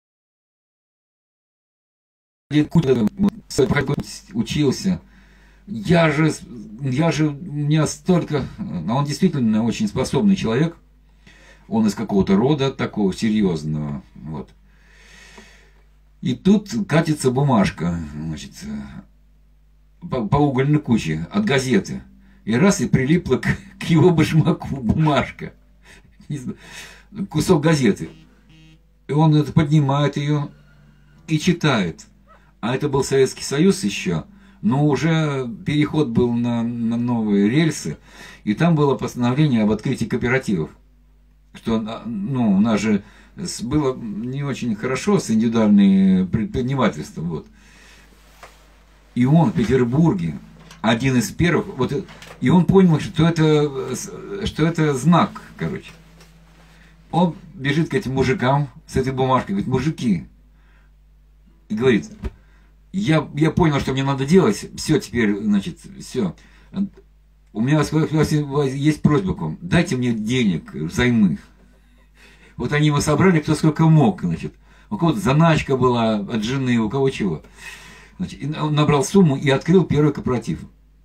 учился, я же, у меня столько, а он действительно очень способный человек, он из какого-то рода такого серьезного, вот. И тут катится бумажка, значит, по угольной куче от газеты. И раз, и прилипла к его башмаку бумажка. Кусок газеты. И он это поднимает ее и читает. А это был Советский Союз еще, но уже переход был на новые рельсы. И там было постановление об открытии кооперативов. Что, ну, у нас же было не очень хорошо с индивидуальным предпринимательством. Вот. И он в Петербурге один из первых, вот, и он понял, что это знак, короче. Он бежит к этим мужикам с этой бумажкой, говорит: мужики, и говорит: я понял, что мне надо делать, все теперь, значит, все. У меня есть просьба к вам, дайте мне денег взаймы. Вот они его собрали, кто сколько мог, значит. У кого-то заначка была от жены, у кого чего. Значит, он набрал сумму и открыл первый кооператив.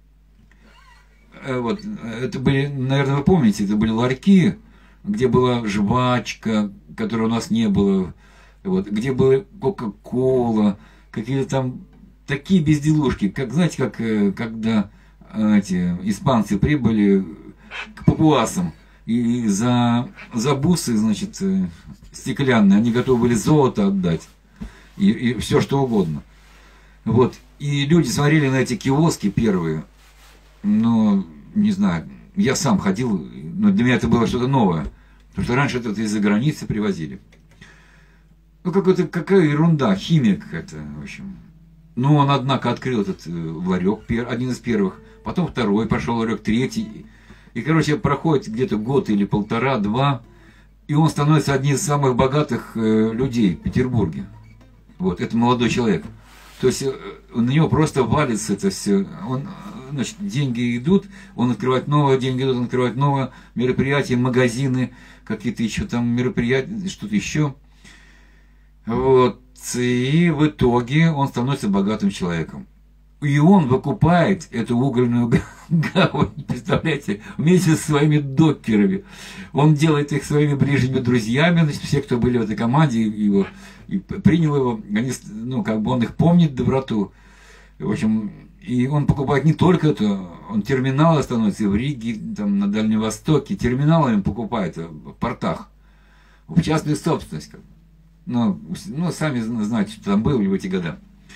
Вот, это были, наверное, вы помните, это были ларьки, где была жвачка, которой у нас не было, вот, где была кока-кола, какие-то там такие безделушки, как, знаете, как когда эти испанцы прибыли к папуасам, и за бусы, значит, стеклянные, они готовы были золото отдать, и все что угодно. Вот, и люди смотрели на эти киоски первые, но, не знаю, я сам ходил, но для меня это было что-то новое, потому что раньше это из-за границы привозили. Ну, какая ерунда, химия какая-то, в общем. Ну, он, однако, открыл этот ларек, один из первых, потом второй, пошел ларек, третий. И, короче, проходит где-то год или полтора-два, и он становится одним из самых богатых людей в Петербурге. Вот, это молодой человек. То есть на него просто валится это все. Он, значит, деньги идут, он открывает новое, деньги идут, он открывает новое, мероприятия, магазины, какие-то еще там мероприятия, что-то еще. Вот, и в итоге он становится богатым человеком. И он выкупает эту угольную гавань, представляете, вместе со своими докерами. Он делает их своими ближними друзьями, значит, все, кто были в этой команде, его, и принял его, они, ну, как бы он их помнит, доброту. В общем, и он покупает не только это, он терминалы становится и в Риге, там, на Дальнем Востоке, терминалами покупает в портах, в частную собственность. Ну, сами знаете, что там были в эти года.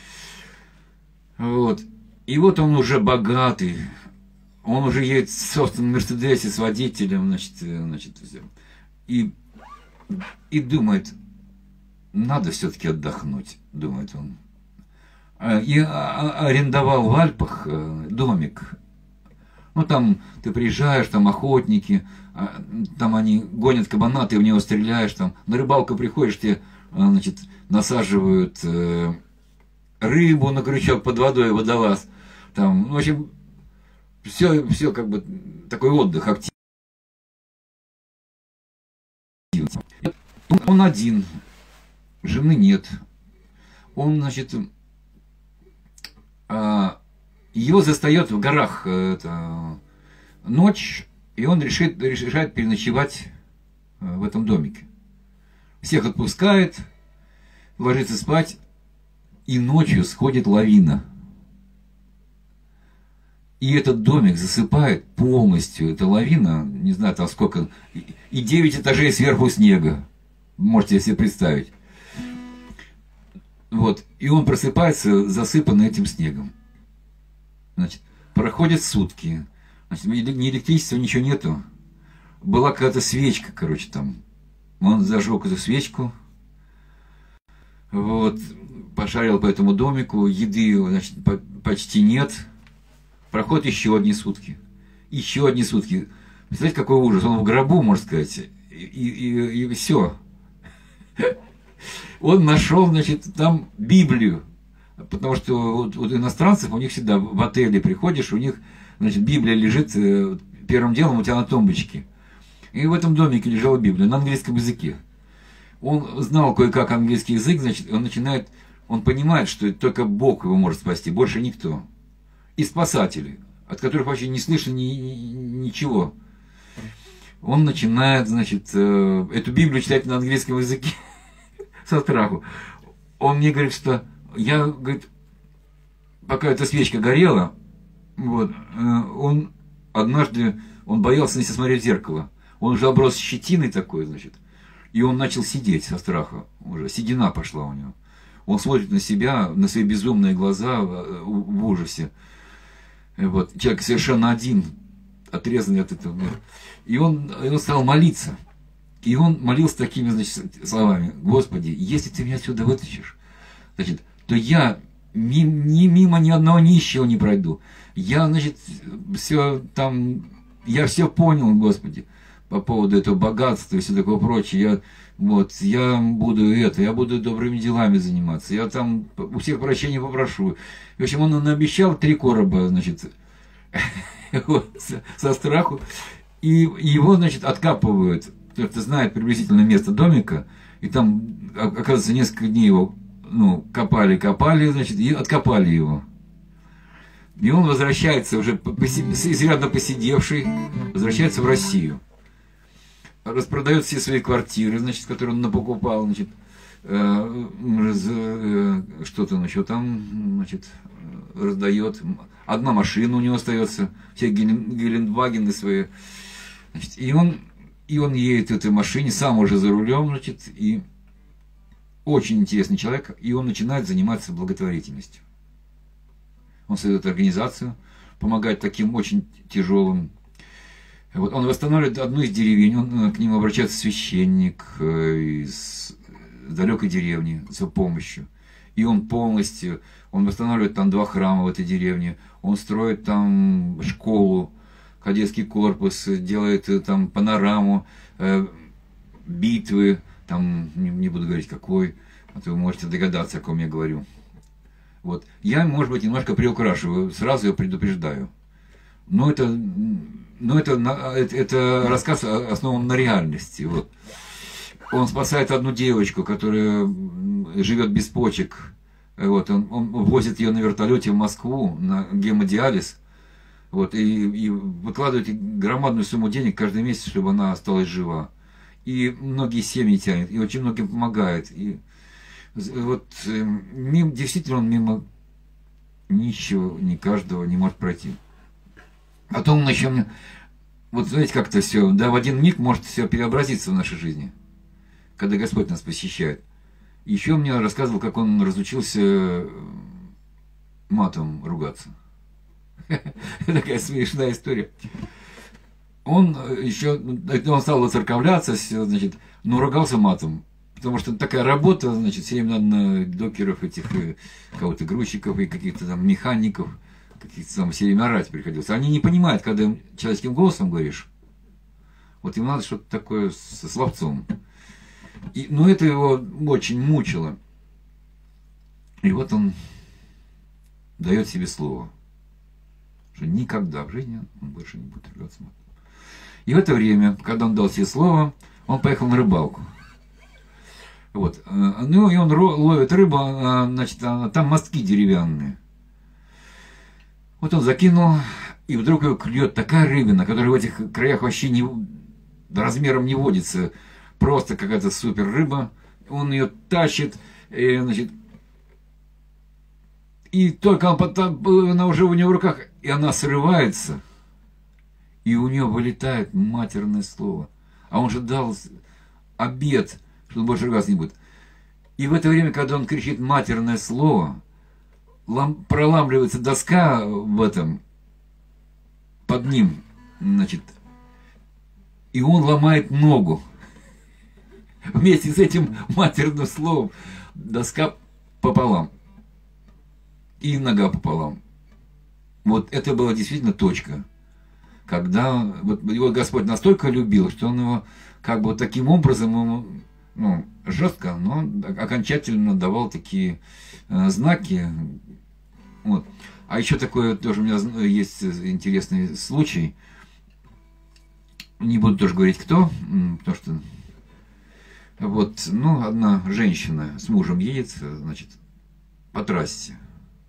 Вот. И вот он уже богатый, он уже едет в собственном Мерседесе с водителем, значит, и думает, надо все-таки отдохнуть, думает он. И арендовал в Альпах домик. Ну, там ты приезжаешь, там охотники, там они гонят кабана, ты в него стреляешь, там на рыбалку приходишь, тебе, значит, насаживают рыбу на крючок под водой, водолаз. Там, в общем, все как бы такой отдых активный. Он один, жены нет. Он, значит, его застает в горах ночь, и он решает переночевать в этом домике. Всех отпускает, ложится спать, и ночью сходит лавина. И этот домик засыпает полностью. Эта лавина, не знаю там сколько, и 9 этажей сверху снега. Можете себе представить. Вот. И он просыпается, засыпанный этим снегом. Значит, проходят сутки. Значит, ни электричества, ничего нету. Была какая-то свечка, короче, там. Он зажег эту свечку. Вот. Пошарил по этому домику. Еды, значит, почти нет. Проходят еще одни сутки. Еще одни сутки. Представляете, какой ужас. Он в гробу, можно сказать. И все. Он нашел, значит, там Библию. Потому что вот иностранцев, у них всегда в отеле приходишь, у них, значит, Библия лежит первым делом у тебя на тумбочке. И в этом домике лежала Библия на английском языке. Он знал кое-как английский язык, значит, он понимает, что только Бог его может спасти, больше никто. И спасатели, от которых вообще не слышно ничего. Он начинает, значит, эту Библию читать на английском языке со страху. Он мне говорит, что я, говорит, пока эта свечка горела, вот, он однажды, он боялся не смотреть в зеркало. Он уже оброс щетиной такой, значит, и он начал сидеть со страха уже, седина пошла у него. Он смотрит на себя, на свои безумные глаза в ужасе. Вот, человек совершенно один, отрезанный от этого мира. И он стал молиться. И он молился такими, значит, словами: Господи, если ты меня отсюда вытащишь, значит, то я мимо ни одного нищего не пройду. Я, значит, все там, я все понял, Господи, по поводу этого богатства и все такое прочее. Я буду добрыми делами заниматься. Я там у всех прощения попрошу. В общем, он обещал 3 короба, значит, со страху. И его, значит, откапывают. Кто-то знает приблизительно место домика. И там, оказывается, несколько дней его, копали, значит, и откопали его. И он возвращается уже изрядно посидевший, возвращается в Россию. Распродает все свои квартиры, значит, которые он напокупал, значит, что-то он еще там, значит, раздает. Одна машина у него остается, все Гелендвагены свои. Значит, и он едет в этой машине, сам уже за рулем, значит, и очень интересный человек, и он начинает заниматься благотворительностью. Он создает организацию, помогает таким очень тяжелым. Вот, он восстанавливает одну из деревень, к нему обращается священник из далекой деревни за помощью. И он восстанавливает там 2 храма в этой деревне, он строит там школу, кадетский корпус, делает там панораму, битвы, там не буду говорить какой, а то вы можете догадаться, о ком я говорю. Вот. Я, может быть, немножко приукрашиваю, сразу я предупреждаю. Но это рассказ основан на реальности. Вот. Он спасает одну девочку, которая живет без почек. Вот. Он возит ее на вертолете в Москву на гемодиализ. Вот. И выкладывает громадную сумму денег каждый месяц, чтобы она осталась жива. И многие семьи тянет, и очень многим помогает. И вот действительно он мимо ничего, ни каждого не может пройти. А то он еще мне... Вот знаете, как-то все, да, в один миг может все преобразиться в нашей жизни, когда Господь нас посещает. Еще он мне рассказывал, как он разучился матом ругаться. Такая смешная история. Он стал воцерковляться, значит, но ругался матом. Потому что такая работа, значит, все время надо на докеров этих, кого-то грузчиков и каких-то там механиков, каких-то там все время орать приходилось. Они не понимают, когда им человеческим голосом говоришь. Вот им надо что-то такое со словцом. Но это его очень мучило. И вот он дает себе слово, что никогда в жизни он больше не будет ругаться матом. И в это время, когда он дал себе слово, он поехал на рыбалку. Вот. Ну и он ловит рыбу, значит, там мостки деревянные. Вот он закинул, и вдруг его клюет такая рыбина, которая в этих краях вообще размером не водится. Просто какая-то супер рыба. Он ее тащит, и, значит, и только она уже у него в руках, и она срывается, и у нее вылетает матерное слово. А он же дал обет, что он больше ругаться не будет. И в это время, когда он кричит матерное слово, проламливается доска в этом, под ним, значит, и он ломает ногу. Вместе с этим матерным словом доска пополам. И нога пополам. Вот это была действительно точка. Когда вот его Господь настолько любил, что он его как бы вот таким образом ну, жестко, но окончательно давал такие знаки. Вот. А еще такой тоже у меня есть интересный случай. Не буду тоже говорить кто, потому что вот, ну, одна женщина с мужем едет, значит, по трассе.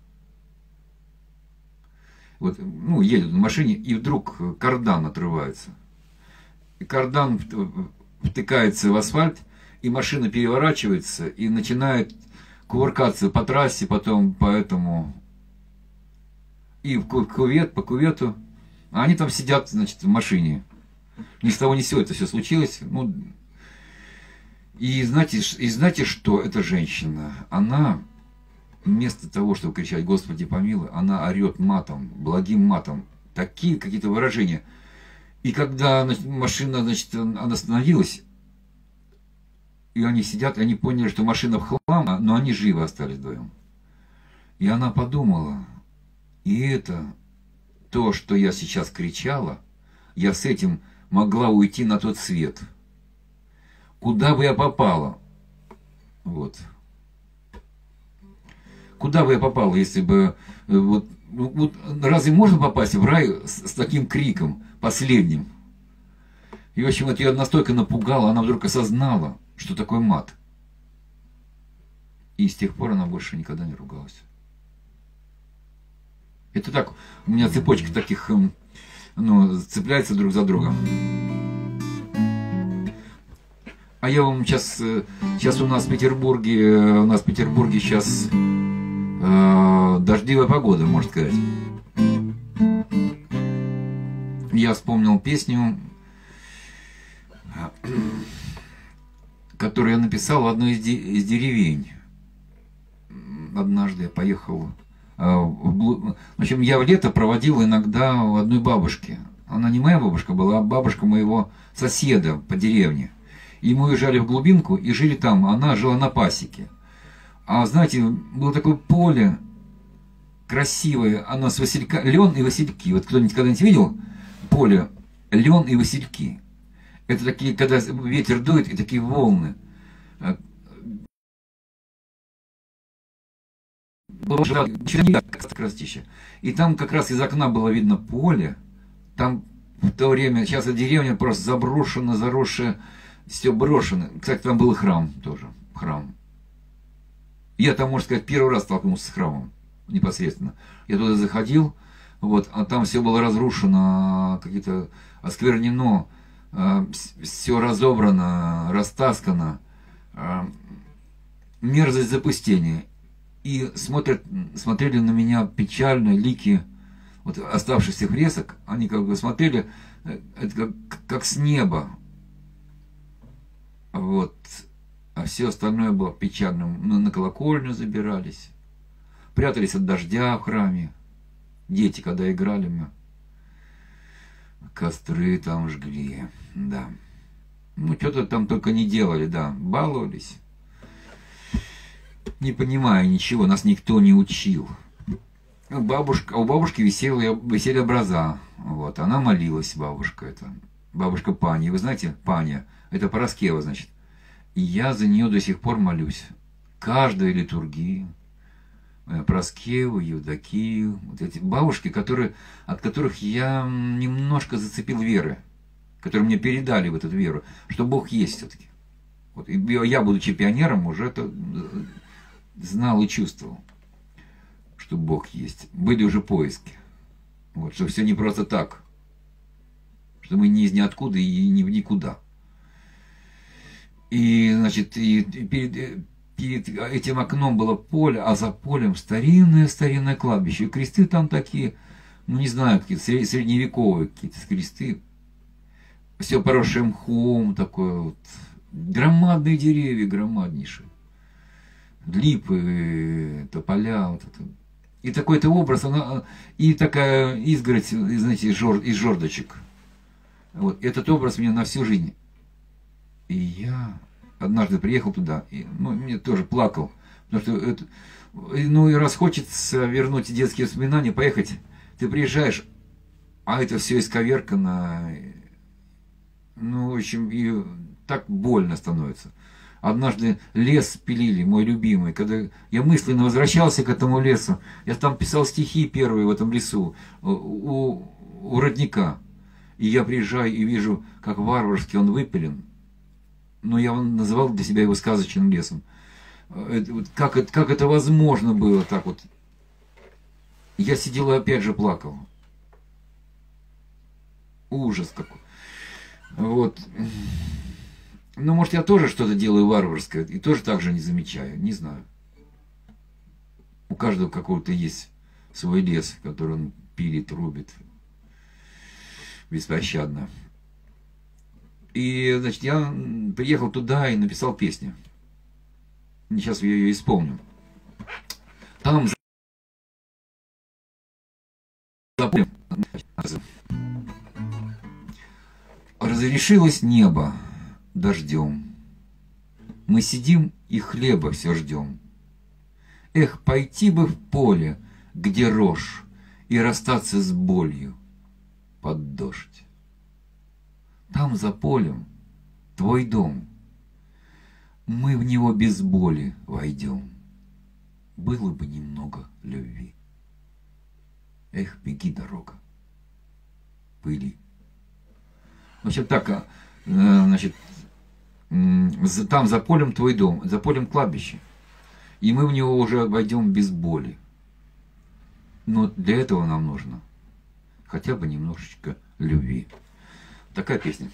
Вот, ну, едет в машине, и вдруг кардан отрывается. И кардан втыкается в асфальт, и машина переворачивается и начинает кувыркаться по трассе, потом по этому, и в кувет, по кувету. А они там сидят, значит, в машине. Ни с того ни с сего это все случилось. Ну, и знаете, что эта женщина? Она вместо того, чтобы кричать «Господи помилуй», она орет матом, благим матом. Такие какие-то выражения. И когда, значит, машина, значит, она остановилась, и они сидят, и они поняли, что машина в хлам, но они живы остались вдвоем. И она подумала, и это то, что я сейчас кричала, я с этим могла уйти на тот свет. Куда бы я попала? Вот. Куда бы я попала, если бы... Вот, вот разве можно попасть в рай с таким криком, последним? И, в общем, это ее настолько напугало, она вдруг осознала, что такое мат. И с тех пор она больше никогда не ругалась. Это так, у меня цепочка таких, ну, цепляется друг за другом. А я вам сейчас у нас в Петербурге сейчас дождливая погода, можно сказать. Я вспомнил песню, которую я написал в одной из деревень. Однажды я поехал... В общем, я в лето проводил иногда у одной бабушки. Она не моя бабушка была, а бабушка моего соседа по деревне. И мы уезжали в глубинку и жили там. Она жила на пасеке. А знаете, было такое поле красивое, оно с василька, лен и васильки. Вот кто-нибудь когда-нибудь видел поле лен и васильки? Это такие, когда ветер дует, и такие волны. Красотища. И там как раз из окна было видно поле. Там в то время, сейчас эта деревня просто заброшена, заросшая, все брошено. Кстати, там был храм тоже, храм. Я там, можно сказать, первый раз столкнулся с храмом непосредственно. Я туда заходил, вот, а там все было разрушено, какие-то осквернено, все разобрано, растаскано, мерзость запустения. И смотрели на меня печально лики вот, оставшихся фресок. Они как бы смотрели, это как с неба. Вот. А все остальное было печальным. Мы на колокольню забирались. Прятались от дождя в храме. Дети, когда играли, мы костры там жгли. Да. Ну, что-то там только не делали, да. Баловались. Не понимая ничего, нас никто не учил. У бабушки висели образа. Вот, она молилась, бабушка эта. Бабушка Паня. Вы знаете, Паня, это Пороскева, значит. И я за нее до сих пор молюсь. Каждой литургии. Пороскеву, Евдокию. Вот эти бабушки, от которых я немножко зацепил веры. Которые мне передали в эту веру. Что Бог есть все-таки. Вот, и я, будучи пионером, уже это... знал и чувствовал, что Бог есть. Были уже поиски. Вот, что все не просто так. Что мы не из ниоткуда и не в никуда. И, значит, перед этим окном было поле, а за полем старинное кладбище. И кресты там такие, ну не знаю, какие-то средневековые какие-то кресты. Все поросшее мхом, такое вот. Громадные деревья, громаднейшие. Липы, тополя, вот это. И такой-то образ, и такая изгородь, знаете, из жердочек. Вот, этот образ мне на всю жизнь. И я однажды приехал туда, и, ну, мне тоже плакал, потому что это, ну, и раз хочется вернуть детские воспоминания, поехать, ты приезжаешь, а это все исковеркано, ну, в общем, и так больно становится. Однажды лес пилили, мой любимый, когда я мысленно возвращался к этому лесу, я там писал стихи первые в этом лесу, у родника. И я приезжаю и вижу, как варварски он выпилен. Но я называл для себя его сказочным лесом. Как это возможно было так вот? Я сидел и опять же плакал. Ужас какой. Вот. Ну, может, я тоже что-то делаю варварское и тоже так же не замечаю, не знаю. У каждого какого-то есть свой лес, который он пилит, рубит беспощадно. И, значит, я приехал туда и написал песню. Сейчас я ее исполню. Там разрешилось небо дождем. Мы сидим и хлеба все ждем. Эх, пойти бы в поле, где рожь, и расстаться с болью под дождь. Там за полем твой дом. Мы в него без боли войдем. Было бы немного любви. Эх, беги, дорога, пыли. В общем, так, значит, там за полем твой дом, за полем кладбище. И мы в него уже войдем без боли. Но для этого нам нужно хотя бы немножечко любви. Такая песня.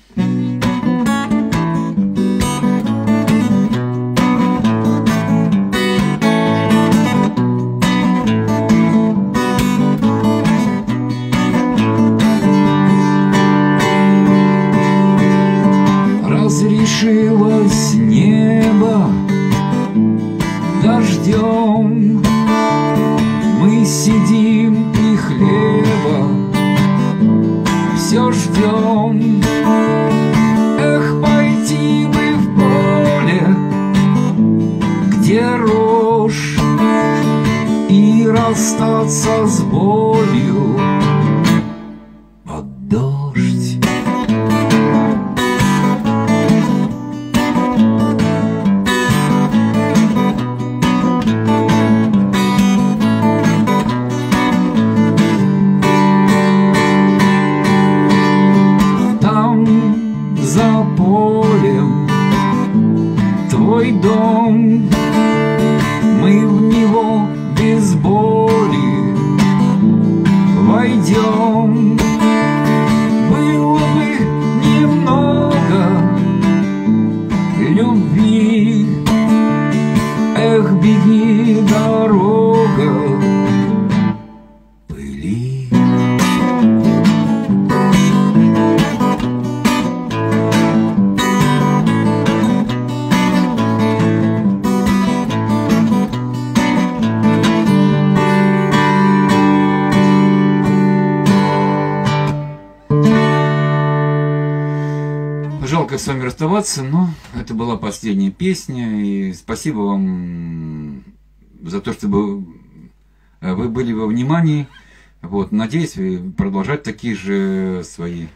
Разрешилось небо дождем, мы сидим и хлеба все ждем. Эх, пойти бы в поле, где рожь, и расстаться с болью под дождь. За полем твой дом, мы в него без боли войдем. Было бы немного любви. Эх, беги, дорога, пыли. Жалко с вами расставаться, но это была последняя песня. И спасибо вам за то, что вы были во внимании. Вот, надеюсь, продолжать такие же свои,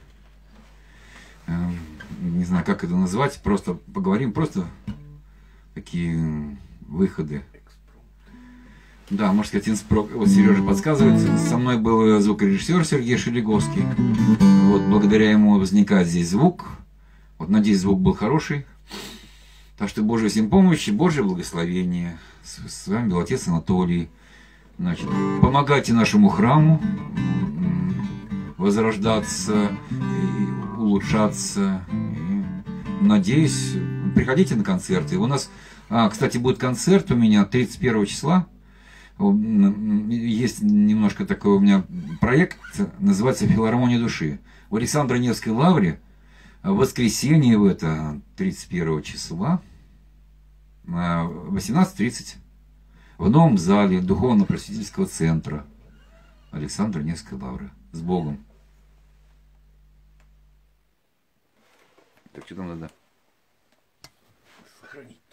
не знаю, как это назвать, просто поговорим, просто такие выходы. Да, можно сказать, инспрок. Вот Сережа подсказывает. Со мной был звукорежиссер Сергей Шелеговский. Вот, благодаря ему возникает здесь звук. Вот, надеюсь, звук был хороший. Так что Божьей всем помощи, Божье благословение. С вами был отец Анатолий. Значит, помогайте нашему храму возрождаться, и улучшаться. И, надеюсь, приходите на концерты. У нас, кстати, будет концерт у меня 31 числа. Есть немножко такой у меня проект, называется «Филармония души». В Александро-Невской лавре в воскресенье в это 31 числа 18:30 в новом зале Духовно-просветительского центра Александро-Невской лавры. С Богом. Так, что там надо? Сохранить.